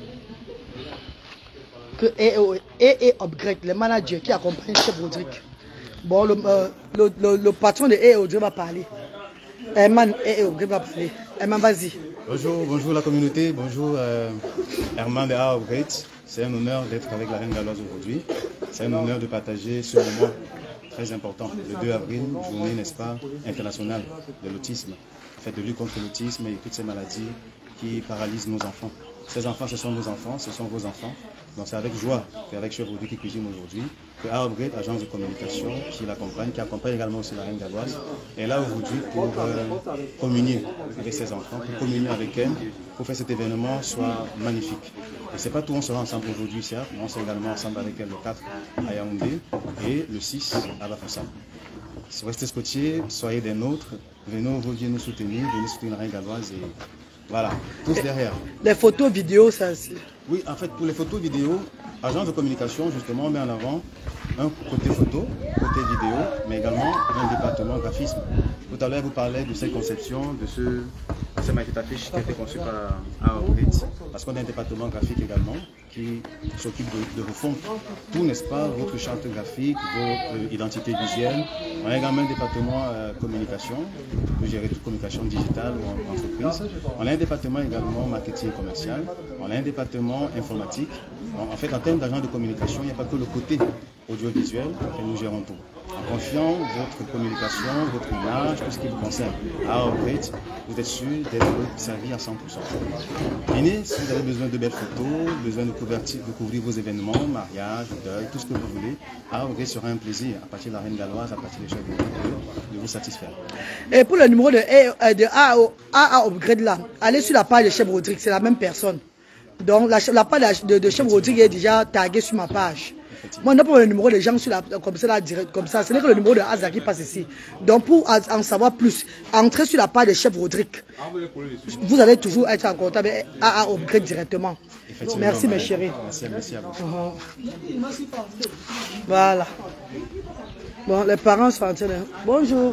Que AA Upgrade, le manager qui accompagne le chef Rodrigue. Bon, le patron de AA Upgrade va parler. Herman, AA Upgrade va parler. Herman, vas-y. Bonjour la communauté, bonjour Herman de AA Upgrade. C'est un honneur d'être avec la reine galloise aujourd'hui. C'est un honneur de partager ce moment très important, le 2 avril, journée, n'est-ce pas, internationale de l'autisme. Fête de lutte contre l'autisme et toutes ces maladies qui paralysent nos enfants. Ces enfants, ce sont nos enfants, ce sont vos enfants. Donc c'est avec joie qu'avec Chef Rodrigue qui cuisine aujourd'hui, que AA Upgrade, agence de communication, qui accompagne également aussi la reine galloise, est là aujourd'hui pour communier avec ses enfants, pour communier avec elle, pour que cet événement soit magnifique. Et c'est pas tout, on sera ensemble aujourd'hui, certes, mais on sera également ensemble avec elle le 4 à Yaoundé et le 6 à Bafoussam. restez scotchés, soyez des nôtres, venez aujourd'hui nous soutenir, venez soutenir la Reine Galloise et voilà, tous derrière. Les photos, vidéos, ça c'est... Oui, en fait, pour les photos, vidéos, agence de communication, justement, on met en avant un côté photo, côté vidéo, mais également un département graphisme. Tout à l'heure, vous parlez de cette conception, de cette maquette affiche qui a été conçue par Aorbit, parce qu'on a un département graphique également qui s'occupe de refondre tout, n'est-ce pas, votre charte graphique, votre identité visuelle. On a également un département communication, pour gérer toute communication digitale ou en entreprise. On a un département également marketing commercial. On a un département informatique. Bon, en fait, en termes d'agent de communication, il n'y a pas que le côté audiovisuel, et nous gérons tout. En confiant votre communication, votre image, tout ce qui vous concerne à Upgrade, vous êtes sûr d'être servi à 100%. Venez, si vous avez besoin de belles photos, besoin de couvrir vos événements, mariage, deuil, tout ce que vous voulez, à Upgrade sera un plaisir, à partir de la Reine Galloise, à partir de chaque de vous satisfaire. Et pour le numéro de AA Upgrade là, allez sur la page de Chef Rodrigue, c'est la même personne. Donc la page de Chef Rodrigue est déjà taguée sur ma page. Moi, non pour le numéro de gens sur la, comme ça, là, direct, comme ça. Ce n'est que le numéro de Asda qui passe ici. Donc, pour en savoir plus, entrez sur la page de Chef Rodrigue. Vous allez toujours être en contact avec AA Upgrade directement. Merci, mes chéris. Merci à vous. Voilà. Bon, les parents sont en train de... Bonjour.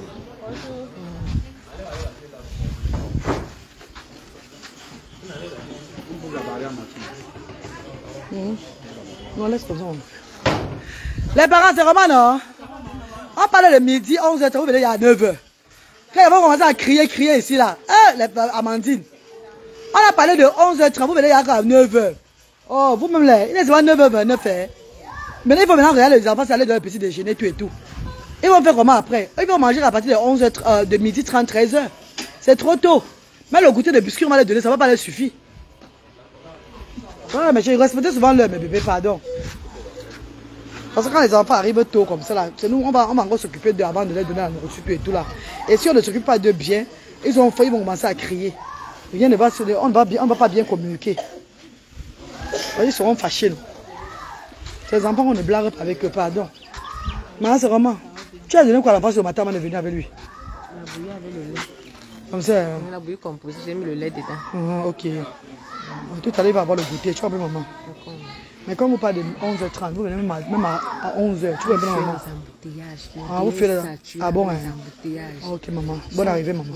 Non, laisse comme ça. Les parents, c'est vraiment non. On parlait de midi, 11h, vous venez il y a 9h. Quand ils vont commencer à crier ici, là. Amandine. On a parlé de 11h30, vous venez il y a 9h. Oh, vous-même là, il est souvent 9h29. Maintenant, il faut maintenant regarder les enfants, aller dans le petit déjeuner, tout et tout. Ils vont faire comment après? Ils vont manger à partir de 11h, de midi 30, 13h. C'est trop tôt. Mais le goûter de biscuits, on va les donner, ça ne va pas leur suffire. Ouais, mais je respecte souvent l'heure, mes bébés, pardon. Parce que quand les enfants arrivent tôt comme ça, là, nous, on va encore s'occuper d'eux avant de leur donner la nourriture et tout là. Et si on ne s'occupe pas d'eux bien, ils vont commencer à crier. Rien ne va, on ne va pas bien communiquer. Ils seront fâchés. Nous. Ces enfants, on ne blague pas avec eux, pardon. Mais c'est vraiment. Tu as donné quoi à l'enfant ce matin avant de venir avec lui? La bouillie avec le lait. Comme ça. La bouillie composée, j'ai mis le lait dedans. Ok. Tout à l'heure, il va avoir le goûter. Tu vois, maman. Mais quand vous parlez de 11h30, vous venez même à 11h. Tu vois, bien, maman. Ah, vous faites les ah bon, hein. Ok, maman. Bonne arrivée, maman.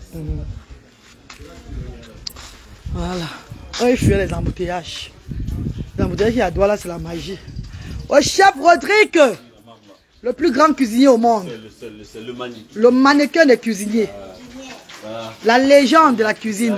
Voilà. Oui, je fais les embouteillages. Les embouteillages qui à Douala, c'est la magie. Au Chef Rodrigue, le plus grand cuisinier au monde. C'est le mannequin. Le mannequin des cuisiniers. Voilà. La légende de la cuisine.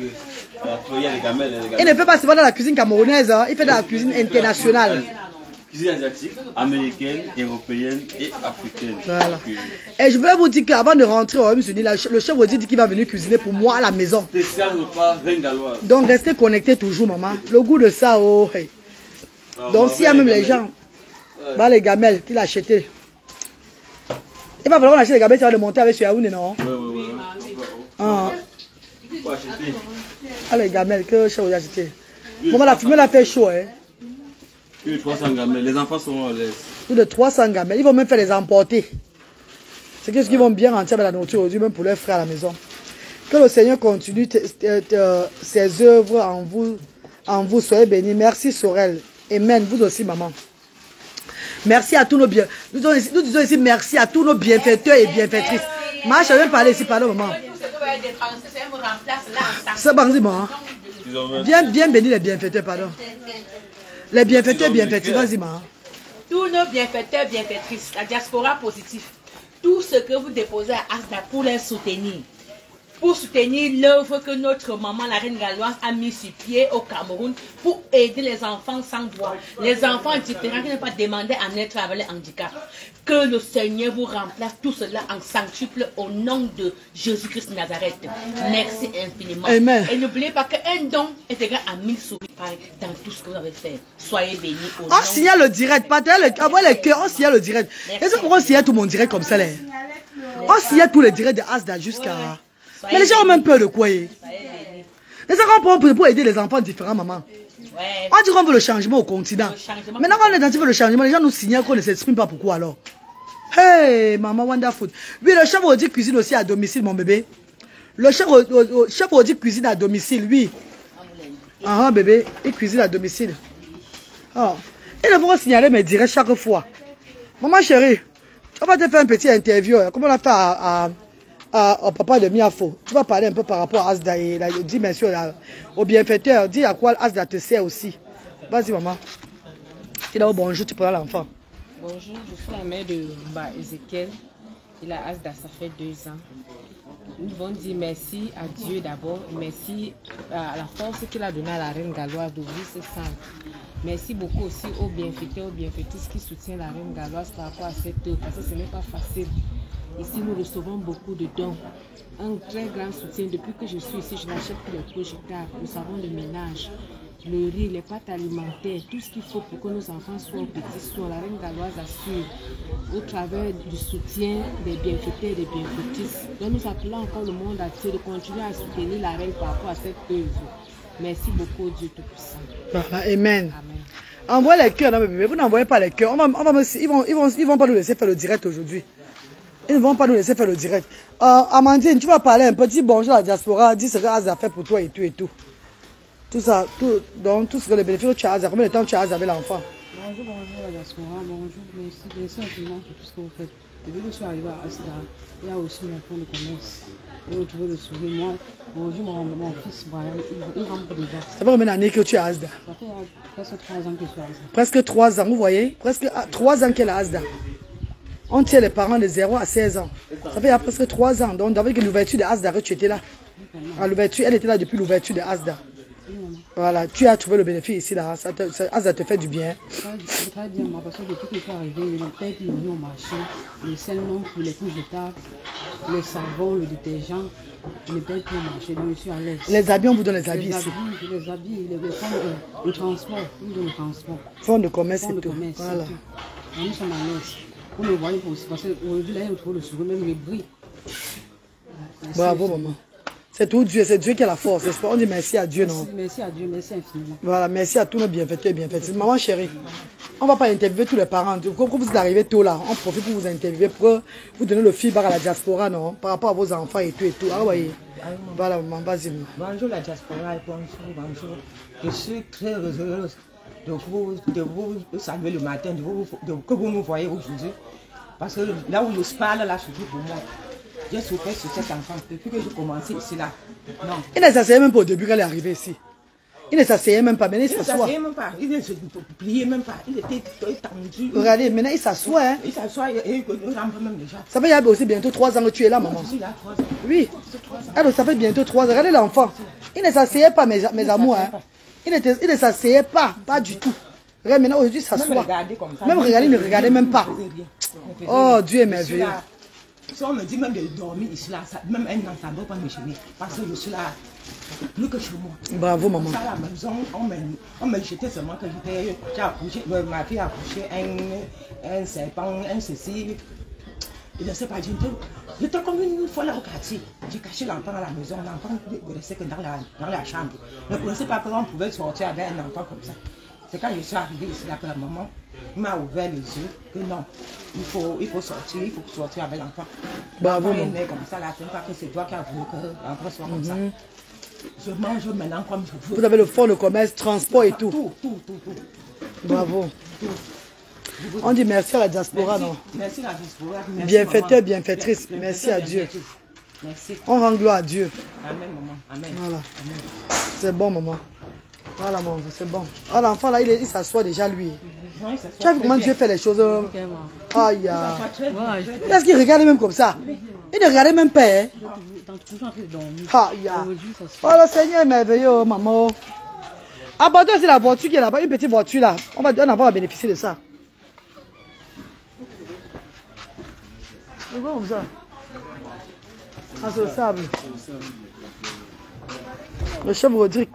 Il ne fait pas seulement dans la cuisine camerounaise, hein. Il fait dans la cuisine internationale. Cuisine asiatique, américaine, européenne et africaine. Voilà. Et je voulais vous dire qu'avant de rentrer au Royaume-Uni, le chef dit qu'il va venir cuisiner pour moi à la maison. Spécial repas Reine Galloise. Donc restez connectés toujours, maman. Le goût de ça, oh hey. Donc s'il y a même les gens, bah, les gamelles qu'il a acheté. Il va falloir qu'on achète les gamelles, ça va le monter avec sur Yaoundé, non? Oui. Ah. Il faut acheter. Ah, les gamelles que le chef a acheté. Maman, la fumée l'a fait chaud, hein. Plus de 300 gamelles, les enfants seront à l'aise. Plus de 300 gamelles, ils vont même faire les emporter. C'est qu'est-ce qu'ils vont bien rentrer avec la nourriture aujourd'hui, même pour leurs frères à la maison. Que le Seigneur continue ses œuvres en vous. Soyez bénis. Merci Sorel. Amen. Vous aussi, maman. Merci à tous nos biens. Nous disons ici merci à tous nos bienfaiteurs et bienfaitrices. Moi, je vais parler ici, pardon, maman. C'est bon, maman. Bien bénis les bienfaiteurs, pardon. Les bienfaiteurs, bienfaitrices, vas-y, maman. Tous nos bienfaiteurs, bienfaitrices, la diaspora positive, tout ce que vous déposez à Asda pour les soutenir. Pour soutenir l'œuvre que notre maman, la Reine Galloise, a mis sur pied au Cameroun pour aider les enfants sans voix, les enfants différents qui n'ont pas demandé à naître avec le handicap. Que le Seigneur vous remplace tout cela en centuple au nom de Jésus-Christ de Nazareth. Merci infiniment. Amen. Et n'oubliez pas qu'un don est égal à 1000 souris dans tout ce que vous avez fait. Soyez bénis au nom. On signale le direct, pas après les cœurs, on signale le direct. Et c'est pourquoi on signale tout mon direct comme ça là. On signale tous les directs de Asda jusqu'à... Mais les gens ont même peur de quoi? Les gens ont pour aider les enfants différents, maman. On dit qu'on veut le changement au continent. Maintenant qu'on est dans le changement, les gens nous signalent qu'on ne s'exprime pas pourquoi alors. Hey, maman wonderful. Oui, le chef Audi cuisine aussi à domicile, mon bébé. Le chef Audi cuisine à domicile, oui. Ah, bébé, il cuisine à domicile. Oh. Il ne faut pas signaler mes directs chaque fois. Maman chérie, on va te faire un petit interview. Comme on a fait au papa de Miafo. Tu vas parler un peu par rapport à Asda et la dimension au bienfaiteur. Dis à quoi Asda te sert aussi. Vas-y, maman. Tu dis bonjour, tu prends l'enfant. Bonjour, je suis la mère de Ezekiel. Il a Asda, ça fait 2 ans. Nous devons dire merci à Dieu d'abord. Merci à la force qu'il a donnée à la reine galloise d'ouvrir ce centre. Merci beaucoup aussi aux bienfaiteurs, aux bienfaitrices qui soutiennent la reine galloise par rapport à cette œuvre. Parce que ce n'est pas facile. Ici, nous recevons beaucoup de dons. Un très grand soutien. Depuis que je suis ici, je n'achète que les projecteurs, le savon de ménage, le riz, les pâtes alimentaires, tout ce qu'il faut pour que nos enfants soient petits, soit la reine galloise assure au travers du soutien des bienfaiteurs et des bienfaitrices. Donc nous appelons encore le monde entier de continuer à soutenir la reine par rapport à cette œuvre. Merci beaucoup, Dieu Tout-Puissant. Amen. Amen. Envoyez les cœurs, non, bébé. Vous n'envoyez pas les cœurs. Ils vont pas nous laisser faire le direct aujourd'hui. Ils ne vont pas nous laisser faire le direct. Amandine, tu vas parler un petit bonjour à la diaspora. Dis ce que Asda fait pour toi et tout et tout. Tout ça, donc tout ce que les bénéfices tu as Asda. Combien de temps tu as Asda avec l'enfant? Bonjour la diaspora. Bonjour, merci infiniment pour tout ce que vous faites. Depuis que je suis arrivé à Asda, il y a aussi mon fonds de commerce. J'ai retrouvé le sourire. Moi, bonjour mon fils Brian, il rentre déjà. Ça fait combien d'années que tu as Asda? Ça fait presque 3 ans que je suis à Asda. Presque 3 ans, vous voyez? Presque 3 ans qu'elle a Asda. On tient les parents de 0 à 16 ans. Ça fait presque 3 ans. Donc, avec l'ouverture de Asda, tu étais là. À l'ouverture, elle était là depuis l'ouverture de Asda. Voilà, tu as trouvé le bénéfice ici, là. Asda te fait du bien. Très bien, parce que depuis que je suis arrivé, le père qui est venu au marché, les sels non pour les couches de table, le savon, le détergent, le père qui est au marché, donc je suis à l'aise. Les habits, on vous donne les habits ici. Les habits, le fonds de transport, on donne le transport. Fonds de commerce et tout. Voilà. Nous sommes à l'aise. Vous le voyez aussi, parce qu'aujourd'hui, là, il trouve le sourire, même le bruit. Bravo, maman. C'est tout Dieu, c'est Dieu qui a la force. On dit merci à Dieu, non? Merci à Dieu, merci infiniment. Voilà, merci à tous nos bienfaiteurs et bienfaitrices. Maman chérie, on ne va pas interviewer tous les parents. Comme vous arrivez tôt là, on profite pour vous interviewer, pour vous donner le feedback à la diaspora, non? Par rapport à vos enfants et tout et tout. Ah oui. Voilà, maman, vas-y. Bonjour la diaspora, bonjour. Je suis très heureuse de vous saluer le matin, que vous nous voyez aujourd'hui. Parce que là où je parle, là, surtout pour moi, j'ai souffert sur cet enfant depuis que j'ai commencé ici là. Non. Il ne s'asseyait même pas au début quand elle est arrivée ici. Il ne s'asseyait même pas, maintenant il s'assoit. Il ne s'asseyait même pas, il ne se pliait même pas, il était tendu. Regardez, maintenant il s'assoit. Hein. Il s'assoit et il rentre même déjà. Ça fait aussi bientôt 3 ans que tu es là, maman. Je suis là 3 ans. Oui. Alors ça fait bientôt 3 ans. Regardez l'enfant. Il ne s'asseyait pas, mes amours. Hein. Il ne s'asseyait pas, pas du tout. Regarde, maintenant aujourd'hui il s'assoit. Même regarder, il ne regardait même pas. Oh, Dieu est merveilleux. Si on me dit même de dormir ici, là, même un an, ça ne doit pas me gêner. Parce que je suis là, plus que chez moi. Bravo, maman. À la maison, on me jetait seulement que j'ai accouché, ma fille a accouché un serpent, un ceci. Je ne sais pas, j'étais comme une folle au quartier. J'ai caché l'enfant à la maison, l'enfant ne restait que dans la chambre. Je ne connaissais pas comment on pouvait sortir avec un enfant comme ça. C'est quand je suis arrivée ici, là, que la maman m'a ouvert les yeux, que non, il faut sortir avec l'enfant. Bravo. L'enfant est né comme ça, là, c'est pas que c'est toi qui as voulu que l'enfant soit comme ça. Je mange maintenant comme je veux. Vous avez le fonds de commerce, transport et tout. Tout. Bravo. On dit merci à la diaspora, non? Merci à la diaspora. Bienfaiteur, bienfaitrice. Merci à Dieu. Merci. On rend gloire à Dieu. Amen, maman. Amen. Voilà. C'est bon, maman. Voilà, maman, c'est bon. Ah, l'enfant là, il s'assoit déjà, lui. Tu as vu comment Dieu fait les choses? Aïe, est-ce qu'il regardait même comme ça? Il ne regardait même pas. Hein? Aïe. Oh, le Seigneur est merveilleux, maman. Abandonne aussi la voiture qui est là-bas, une petite voiture là. On va bénéficier de ça. C'est comme ça. Ah, c'est le sable. Le chef Rodrigue.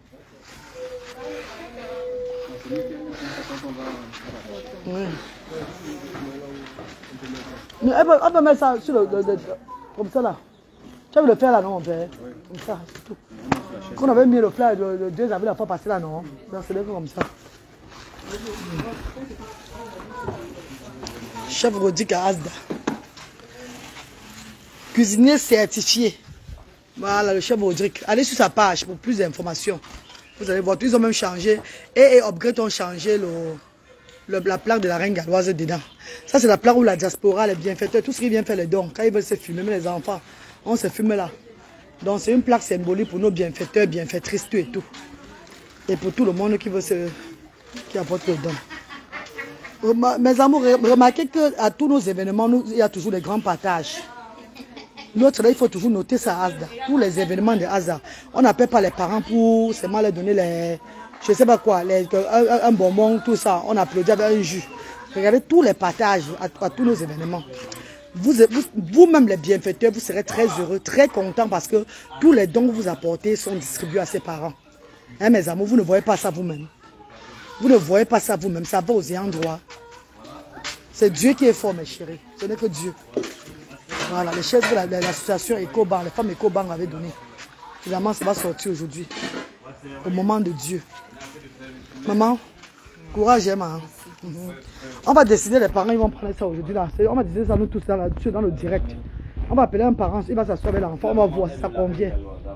Oui. Mais on peut mettre ça sur comme ça là. Tu as vu le faire là, non, mon père? Comme ça, c'est tout. Quand on avait mis le flair, le Dieu avait la fois passé là, non? Donc c'est comme ça. Chef Rodrigue à Asda. Cuisinier certifié. Voilà le chef Rodrigue. Allez sur sa page pour plus d'informations. Vous allez voir, ils ont même changé. Et Upgrade ont changé la plaque de la reine galloise dedans. Ça c'est la plaque où la diaspora, les bienfaiteurs, tout ce qui vient faire les dons. Quand ils veulent se filmer, même les enfants, on se filme là. Donc c'est une plaque symbolique pour nos bienfaiteurs, bienfaitrices, tout et tout. Et pour tout le monde qui apporte le don. Mes amours, remarquez qu'à tous nos événements, il y a toujours des grands partages. L'autre, là, il faut toujours noter ça à Asda. Tous les événements de Asda. On n'appelle pas les parents pour seulement leur donner les... Je ne sais pas quoi, un bonbon, tout ça. On applaudit avec un jus. Regardez tous les partages à tous nos événements. Vous-même, les bienfaiteurs, vous serez très heureux, très contents parce que tous les dons que vous apportez sont distribués à ses parents. Hein, mes amours, vous ne voyez pas ça vous-même. Vous ne voyez pas ça vous-même. Ça va aux ayants droit. C'est Dieu qui est fort, mes chéris. Ce n'est que Dieu. Voilà, les chefs de l'association EcoBank, les femmes EcoBank avaient donné. Finalement, ça va sortir aujourd'hui. Au moment de Dieu. Maman, courage, maman. On va décider, les parents, ils vont prendre ça aujourd'hui. On va décider ça, nous tous, dans le direct. On va appeler un parent, il va s'asseoir avec l'enfant, on va voir si ça convient.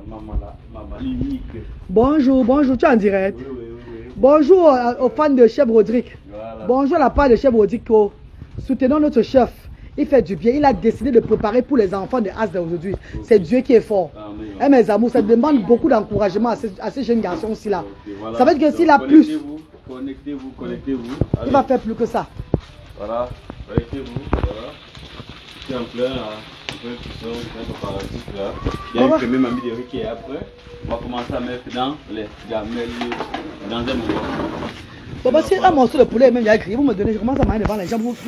Bonjour, bonjour, tu es en direct. Bonjour aux fans de Chef Rodrigue. Bonjour à la part de Chef Rodrigue. Soutenons notre chef. Il fait du bien. Il a décidé de préparer pour les enfants de Asda aujourd'hui. C'est Dieu qui est fort. Et mes amours, ça demande beaucoup d'encouragement à ces jeunes garçons aussi là. Voilà. Ça veut dire que s'il a plus, connectez-vous. Il va faire plus que ça. Voilà, connectez-vous. Voilà. C'est en plein là. Il y a une première mamie de riz qui est après. On va commencer à mettre dans les gamelles dans un moment. Bon, parce que un morceau de poulet, même il y a écrit, vous me donnez, je commence à manger devant les gens pour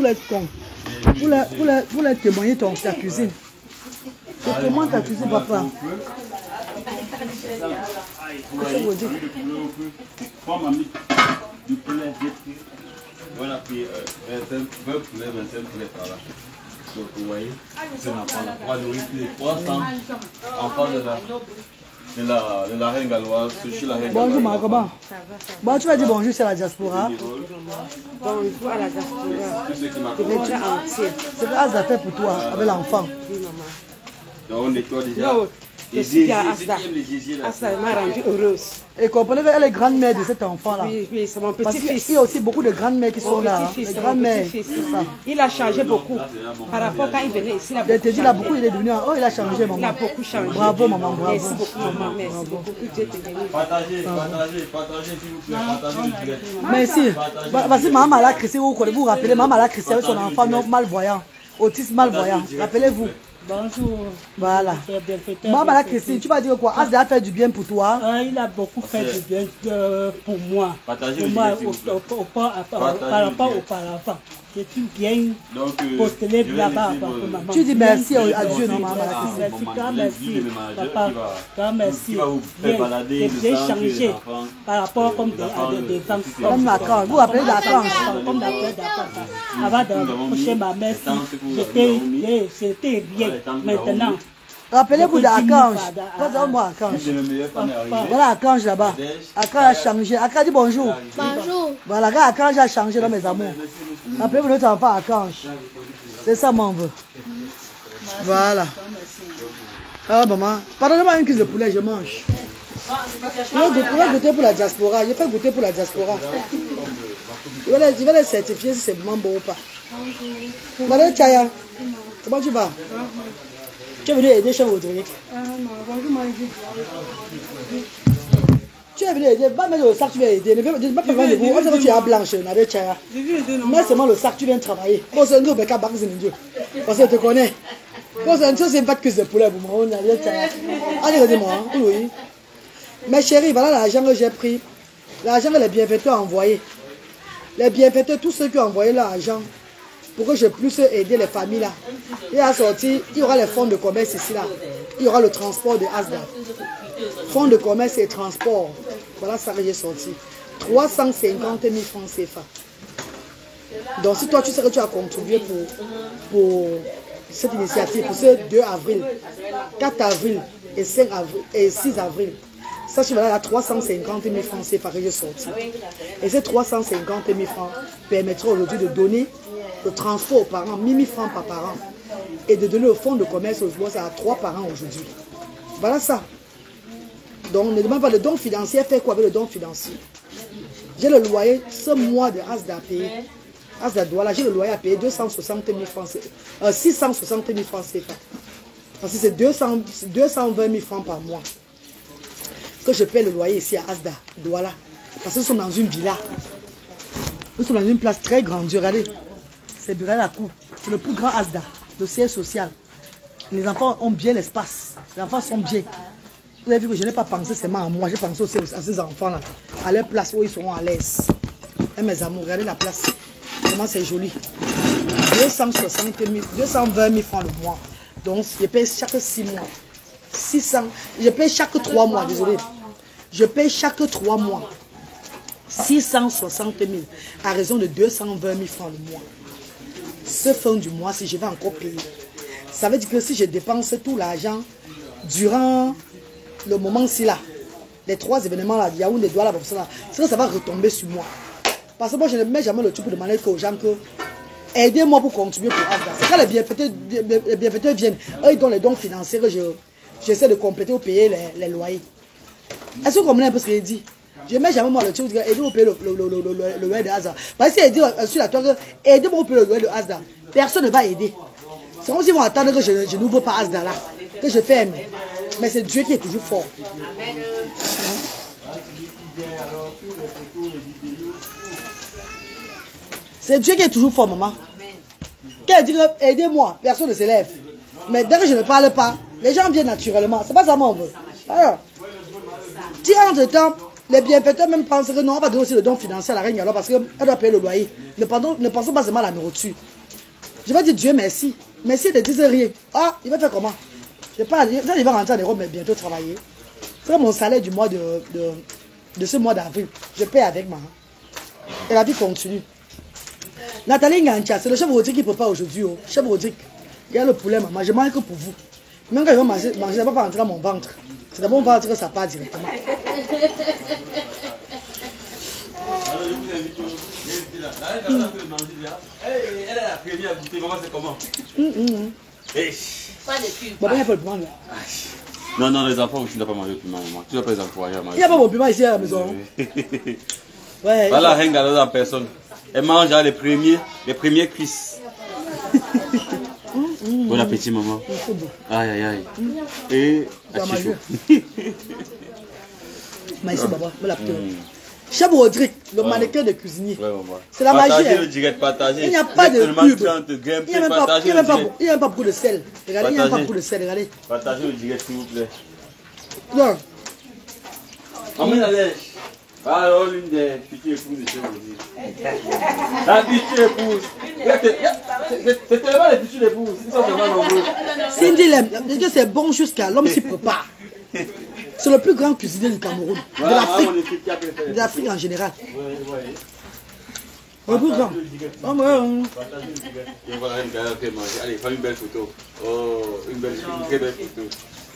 les témoigner ta cuisine. Je témoigne ta cuisine, papa. Prends mamie du poulet, on a pris 20 poulets, 25 poulets par là. Donc vous voyez, c'est l'enfant là. On va nourrir les 300 enfants de la reine galloise, la reine bonjour ma comment? Bon, tu vas dire bonjour, c'est la diaspora. Bonjour à la diaspora. Je vais dire entier. C'est ce que fait pour toi, avec l'enfant. Donc on nettoie déjà. Je suis à Asda. Asda m'a rendue heureuse. Et comprenez qu'elle est grand-mère de cet enfant-là. Oui, c'est mon petit-fils. Il y a aussi beaucoup de grandes-mères qui sont là. Les grandes-mères. Il a changé beaucoup. Par rapport quand il venait ici, il a beaucoup changé. Beaucoup, il est devenu. Oh, il a changé, maman. Il a beaucoup changé. Bravo, maman, bravo. Merci beaucoup, maman. Merci beaucoup. Partagez, s'il vous plaît. Partagez. Merci. Vas-y, maman la Christine, vous vous rappelez, maman la Christine avec son enfant malvoyant, autisme malvoyant. Rappelez-vous. Bonjour. Voilà. Maman la Christine, tu vas dire quoi? Asda a fait du bien pour toi? Il a beaucoup fait du bien pour moi. Partagez pour moi, par rapport aux parents. Je suis bien postulé là-bas. Tu dis merci à Dieu, non, maman la Christine? Merci, papa. Merci. J'ai changé par rapport comme des enfants. Comme la cange. Vous rappelez la cange? Comme la cange. Avant d'approcher ma mère, c'était bien. Maintenant. Rappelez-vous d'Archange. Moi, Archange. Voilà Archange là-bas. Archange a changé. Archange dit bonjour. Bonjour. Voilà, Archange a changé dans mes amours. Rappelez-vous notre enfant Archange. C'est ça, mon veut. Voilà. Ah, maman. Pardonnez-moi une cuisse de poulet, je mange. Je vais goûter pour la diaspora. Je vais goûter pour la diaspora. Je vais les certifier si c'est vraiment bon ou pas. Madame Chaya, comment tu vas? Tu es venu aider Chef Rodrigue? Bonjour, Marie. Tu es venu aider, va mettre le sac, tu viens aider. Ne pas faire de vous, on sait que tu es blanche, Madame Chaya. Mets seulement le sac, tu viens travailler. Parce que nous, parce que je te connais. Parce que c'est pas de cuisse de poulet pour moi. Allez, regardez-moi. Oui. Mais chérie, voilà l'argent que j'ai pris. L'argent que les bienfaiteurs ont envoyé. Les bienfaiteurs, tous ceux qui ont envoyé l'argent pour que je puisse aider les familles là. Il a sorti, il y aura les fonds de commerce ici là. Il y aura le transport de Asda. Fonds de commerce et transport. Voilà ça que j'ai sorti. 350 000 francs CFA. Donc si toi tu sais que tu as contribué pour cette initiative, pour ce 2 avril, 4 avril et 5 avril et 6 avril. Ça, je vais là 350 000 francs CFA que j'ai sorti. Et ces 350 000 francs permettront aujourd'hui de donner le transport aux parents, 1000 francs par parent, et de donner au fonds de commerce aux joueurs à 3 parents aujourd'hui. Voilà ça. Donc, ne demande pas le don financier. Fait quoi avec le don financier? J'ai le loyer, ce mois de Asda à payer. Asda Douala, j'ai le loyer à payer 260 000 francs, 660 000 francs CFA. Parce que c'est 220 000 francs par mois que je paie le loyer ici à Asda Douala. Parce que nous sommes dans une villa. Nous sommes dans une place très grande. Regardez, c'est Bureau la Cour. C'est le plus grand Asda, le siège social. Les enfants ont bien l'espace. Les enfants sont bien. Vous avez vu que je n'ai pas pensé seulement à moi, j'ai pensé aussi à ces enfants-là, à leur place où ils seront à l'aise. Et mes amours, regardez la place. Comment c'est joli. 220 000 francs le mois. Donc, je paye chaque 6 mois. 600. Je paye chaque 3 mois, désolé. Je paye chaque 3 mois. 660 000 à raison de 220 000 francs le mois. Ce fin du mois, si je vais encore payer, ça veut dire que si je dépense tout l'argent durant le moment-ci là, les 3 événements là, Yaoundé, Douala, ça va retomber sur moi. Parce que moi, je ne mets jamais le truc pour demander aux gens que aidez-moi pour contribuer pour Asda. C'est quand les bienfaiteurs viennent, eux ils donnent les dons financiers que j'essaie de compléter ou payer les loyers. Est-ce que vous comprenez un peu ce qu'il dit? Je ne mets jamais moi le truc, aidez-moi pour payer le loyer de Asda. Parce que si il dit sur la toile, aidez-moi pour payer le loyer de Asda, personne ne va aider. C'est comme s'ils vont attendre que je n'ouvre pas Asda là, que je ferme. Mais c'est Dieu qui est toujours fort. C'est Dieu qui est toujours fort, maman. Quand elle dit aidez-moi, personne ne s'élève. Mais dès que je ne parle pas, les gens viennent naturellement. C'est pas ça qu'on veut. Alors, si entre temps, les bienfaiteurs même pensent que non, on va donner aussi le don financier à la reine alors parce qu'elle doit payer le loyer. Ne pensons pas seulement à la nourriture. Je vais dire Dieu merci. Merci de dire rien. Ah, il va faire comment? Je ne sais pas, il va rentrer en Europe, mais bientôt travailler. C'est mon salaire du mois de ce mois d'avril. Je paie avec ma. Et la vie continue. Nathalie Ngantia, c'est le chef Rodrigue qui prépare aujourd'hui. Oh. Chef Rodrigue, il y a le poulet, maman. Je mange que pour vous. Même quand je vais manger, je ne vais pas rentrer dans mon ventre. C'est dans mon ventre que ça part directement. Elle est la première à goûter, maman, c'est comment? Pas de pub. Bon, il n'y a pas le piment là. Non, non, les enfants, tu ne dois pas manger le piment, maman. Tu dois pas les encourager à manger. Il n'y a pas mon piment ici à la maison. Ouais. Voilà, regarde en personne. Elle mange les premières cuisses. Bon appétit, maman. Aïe, aïe, aïe. Et c'est chaud. Mais ici, maman, me la petite. Chef Rodrigue, le mannequin de cuisinier. C'est la magie. Partagez le direct, partagez. Il n'y a pas de pub. Il n'y a pas beaucoup de sel. Regardez, il n'y a pas beaucoup de sel. Regardez. Partagez le direct, s'il vous plaît. Non. Emmène la lèche. Alors, l'une des futures épouses de Chef Rodrigue. La future épouse. C'est tellement les futures épouses. Ils sont tellement nombreux. Cindy l'aime. C'est bon jusqu'à l'homme s'y prépare. C'est le plus grand cuisinier du Cameroun. De l'Afrique. De l'Afrique en général. Le plus grand. Et voilà, une gars fait manger. Allez, fais une belle photo. Oh, une très belle photo.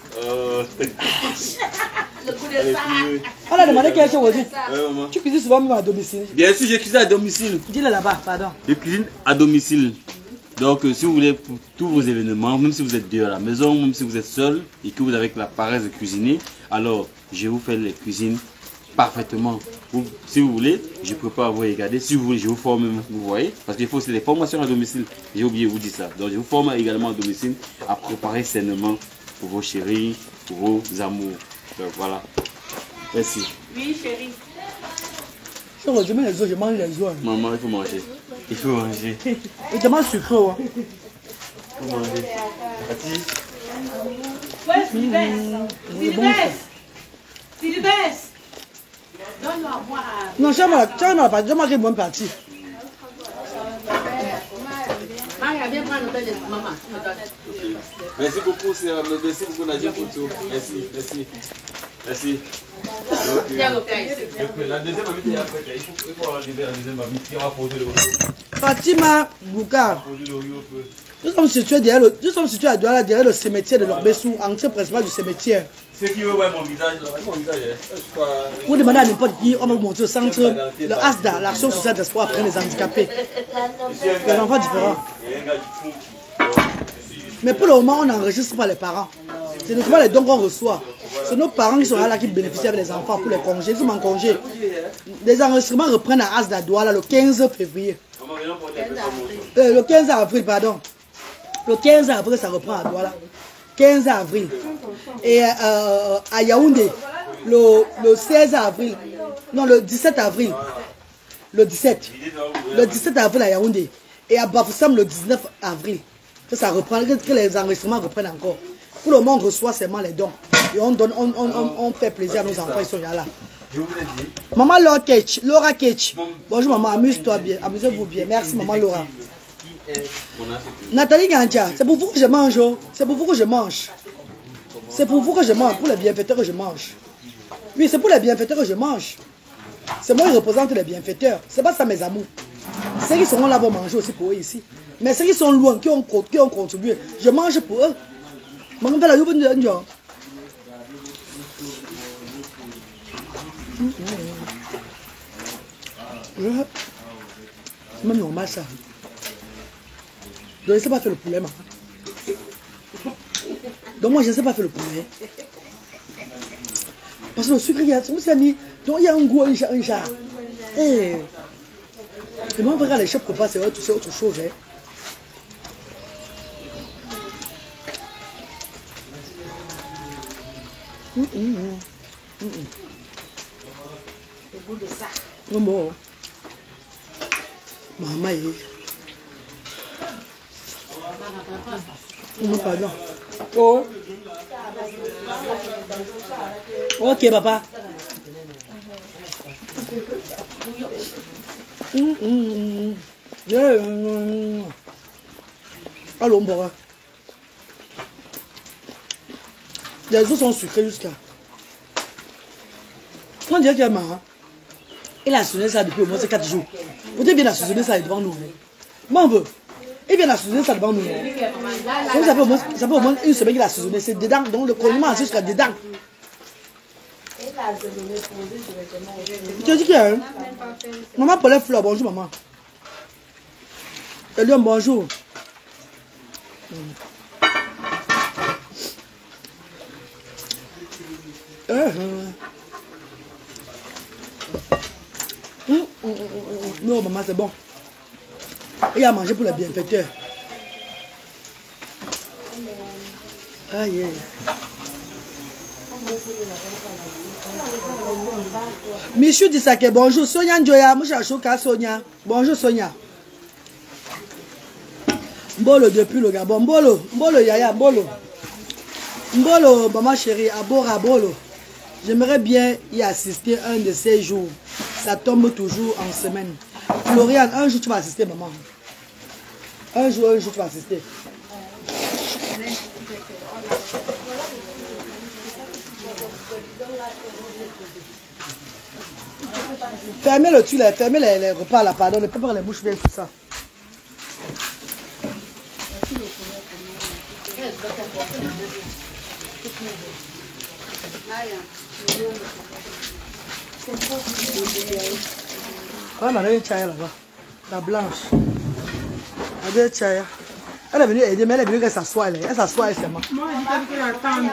Le coup de ça. On a demandé quel chose aujourd'hui. Tu cuisines souvent même à domicile? Bien sûr, je cuisine à domicile. Dis-le là-bas, pardon. Je cuisine à domicile. Donc, si vous voulez, pour tous vos événements, même si vous êtes deux à la maison, même si vous êtes seul et que vous avez la paresse de cuisiner, alors je vous fais les cuisines parfaitement. Si vous voulez, je prépare vous regarder. Si vous voulez, je vous forme, vous voyez. Parce qu'il faut aussi des formations à domicile. J'ai oublié de vous dire ça. Donc, je vous forme également à domicile à préparer sainement pour vos chéris, pour vos amours. Donc, voilà. Merci. Oui, chérie. Je mets les os, je mange les os. Maman, il faut manger. Il faut manger. Il te mange sucré. Il faut manger. Ouais, Philibès. Donne-moi à boire. Non, tu as mangé une bonne partie. Maman, viens prendre l'hôtel de maman. Merci beaucoup, merci beaucoup Nadia pour tout. Merci, merci. Merci. La deuxième amie est après. Il faut arriver à la deuxième amie qui aura posé le rio. Fatima Boukar. Nous sommes situés derrière le cimetière de l'Orbessou, entrée principale du cimetière. Ceux qui veulent voir mon visage, mon visage est... Vous demandez à n'importe qui, on va vous montrer au centre, le ASDA, l'action sociale d'espoir après les handicapés. Les enfants différents. Mais pour le moment, on n'enregistre pas les parents. C'est notamment les dons qu'on reçoit. C'est nos parents qui sont là qui bénéficient avec les enfants pour les congés. Ils sont en congé. Les enregistrements reprennent à Asda Douala le 15 février. Le 15 avril, pardon. Le 15 avril, ça reprend à Douala. 15 avril. Et à Yaoundé, le 16 avril. Non, le 17 avril. Le 17. Le 17 avril à Yaoundé. Et à Bafoussam le 19 avril. Que ça reprend, que les enregistrements reprennent encore. Pour le moment, on reçoit seulement les dons. Et on donne, on fait plaisir à nos enfants, ils sont là. Maman Laura Ketch. Bonjour maman, amuse-toi bien, amusez-vous bien. Merci maman Laura. Nathalie Gantia, c'est pour vous que je mange. C'est pour vous que je mange. C'est pour vous que je mange, pour les bienfaiteurs que je mange. Oui, c'est pour les bienfaiteurs que je mange. C'est moi qui représente les bienfaiteurs. C'est pas ça mes amours. Ceux qui seront là vont manger aussi pour eux ici. Mais ceux qui sont loin, qui ont contribué, je mange pour eux. Maman fait la journée de l'Indien. C'est même normal ça. Donc je ne sais pas faire le poulet, maman. Donc moi je ne sais pas faire le poulet. Parce que le sucre, il y a un goût, un chat. Et moi, on regarde les chefs qu'on passe, c'est autre chose. Hein. Le goût de ça. Bon. Maman, pardon. Oh. Ok, papa. Allons, bon. Les os sont sucrés jusqu'à. On dirait qu'il y a marre. Il a assaisonné ça depuis au moins 4 jours. Vous devez bien assaisonner ça devant nous. Bon, on veut. Il vient assaisonner ça devant nous. Ça fait au moins une semaine qu'il a assaisonné. C'est dedans. Donc le condiment jusqu'à dedans. Tu as dit qu'il y a un. Maman pour les fleurs. Bonjour, maman. Elion, bonjour. Non, maman, c'est bon. Il a mangé pour les bienfaiteurs. Aïe. Michou dit ça que bonjour. Sonia Njoya, Moucha Choka Sonia. Bonjour Sonia. Mbolo depuis le Gabon. Mbolo Yaya, Mbolo. Mbolo, maman chérie, Abora Mbolo. J'aimerais bien y assister un de ces jours. Ça tombe toujours en semaine. Floriane, un jour tu vas assister, maman. Un jour tu vas assister. Fermez le tuyau, fermez les repas là, pardon, ne peux pas les bouches bien tout ça. On a une chaya là-bas, la blanche. Elle a une chaya. Elle est venue aider, mais elle est venue qu'elle s'assoie, elle s'assoit seulement. Moi, je dis qu'elle attend.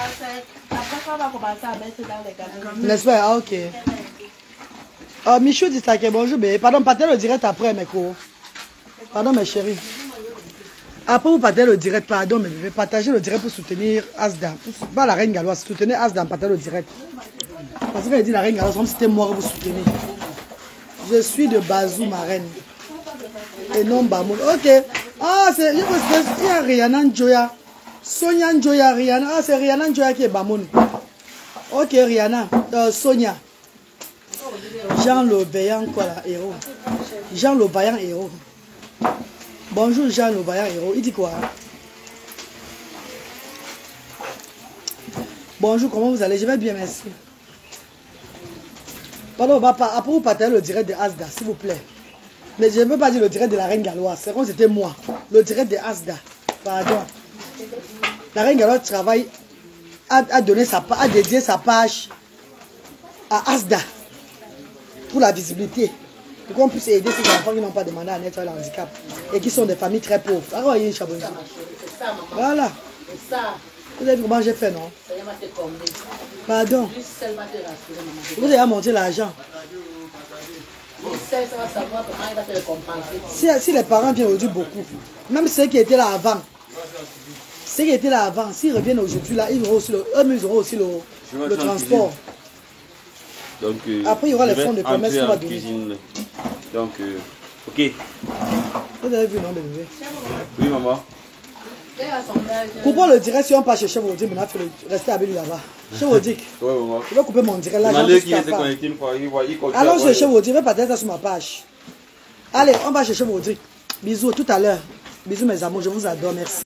N'est-ce pas? Ah, ok. Michou dit ça, bonjour, bébé. Pardon, partez le direct après, mes cours. Pardon, mes chéris. Après, vous partez le direct, pardon, mes bébés. Partagez le direct pour soutenir Asda. Pas la reine galloise, soutenez Asda, partagez le direct. Parce qu'elle dit la reine galloise, comme si c'était moi que vous soutenez. Je suis de Bazou, ma reine. Et non Bamoun. Ok. Ah, c'est. Il y a Rihanna Njoya. Sonia Njoya, Rihanna. Ah, c'est Rihanna Njoya qui est Bamoun. Ok, Rihanna. Sonia. Jean le Vaillant, quoi là, héros. Jean le Vaillant, héros. Bonjour Jean le Vaillant, héros. Il dit quoi? Bonjour, comment vous allez? Je vais bien, merci. Pardon, après vous partagez le direct de Asda, s'il vous plaît. Mais je ne veux pas dire le direct de la reine galloise, c'est comme c'était moi. Le direct de Asda, pardon. La reine galloise travaille a dédié sa page à Asda pour la visibilité. Pour qu'on puisse aider ces enfants qui n'ont pas demandé à naître le handicap et qui sont des familles très pauvres. Voilà. Vous avez vu comment j'ai fait, non? Pardon. Vous avez monté l'argent. Si les parents viennent aujourd'hui beaucoup, même ceux qui étaient là avant, s'ils reviennent aujourd'hui là, ils auront aussi le transport. Donc, après, il y aura les fonds de commerce qu'on va donner. Donc, ok. Vous avez vu, non, bébé? Oui, maman. Pourquoi le direct si on passe chez Chef Audic, maintenant il faut rester avec lui là-bas? Chef Audic, oui, maman. Je vais couper mon direct là. Allons chez Chef Audic, je vais partager ça sur ma page. Allez, on va chez Chef Audic. Bisous, tout à l'heure. Bisous mes amours, je vous adore, merci.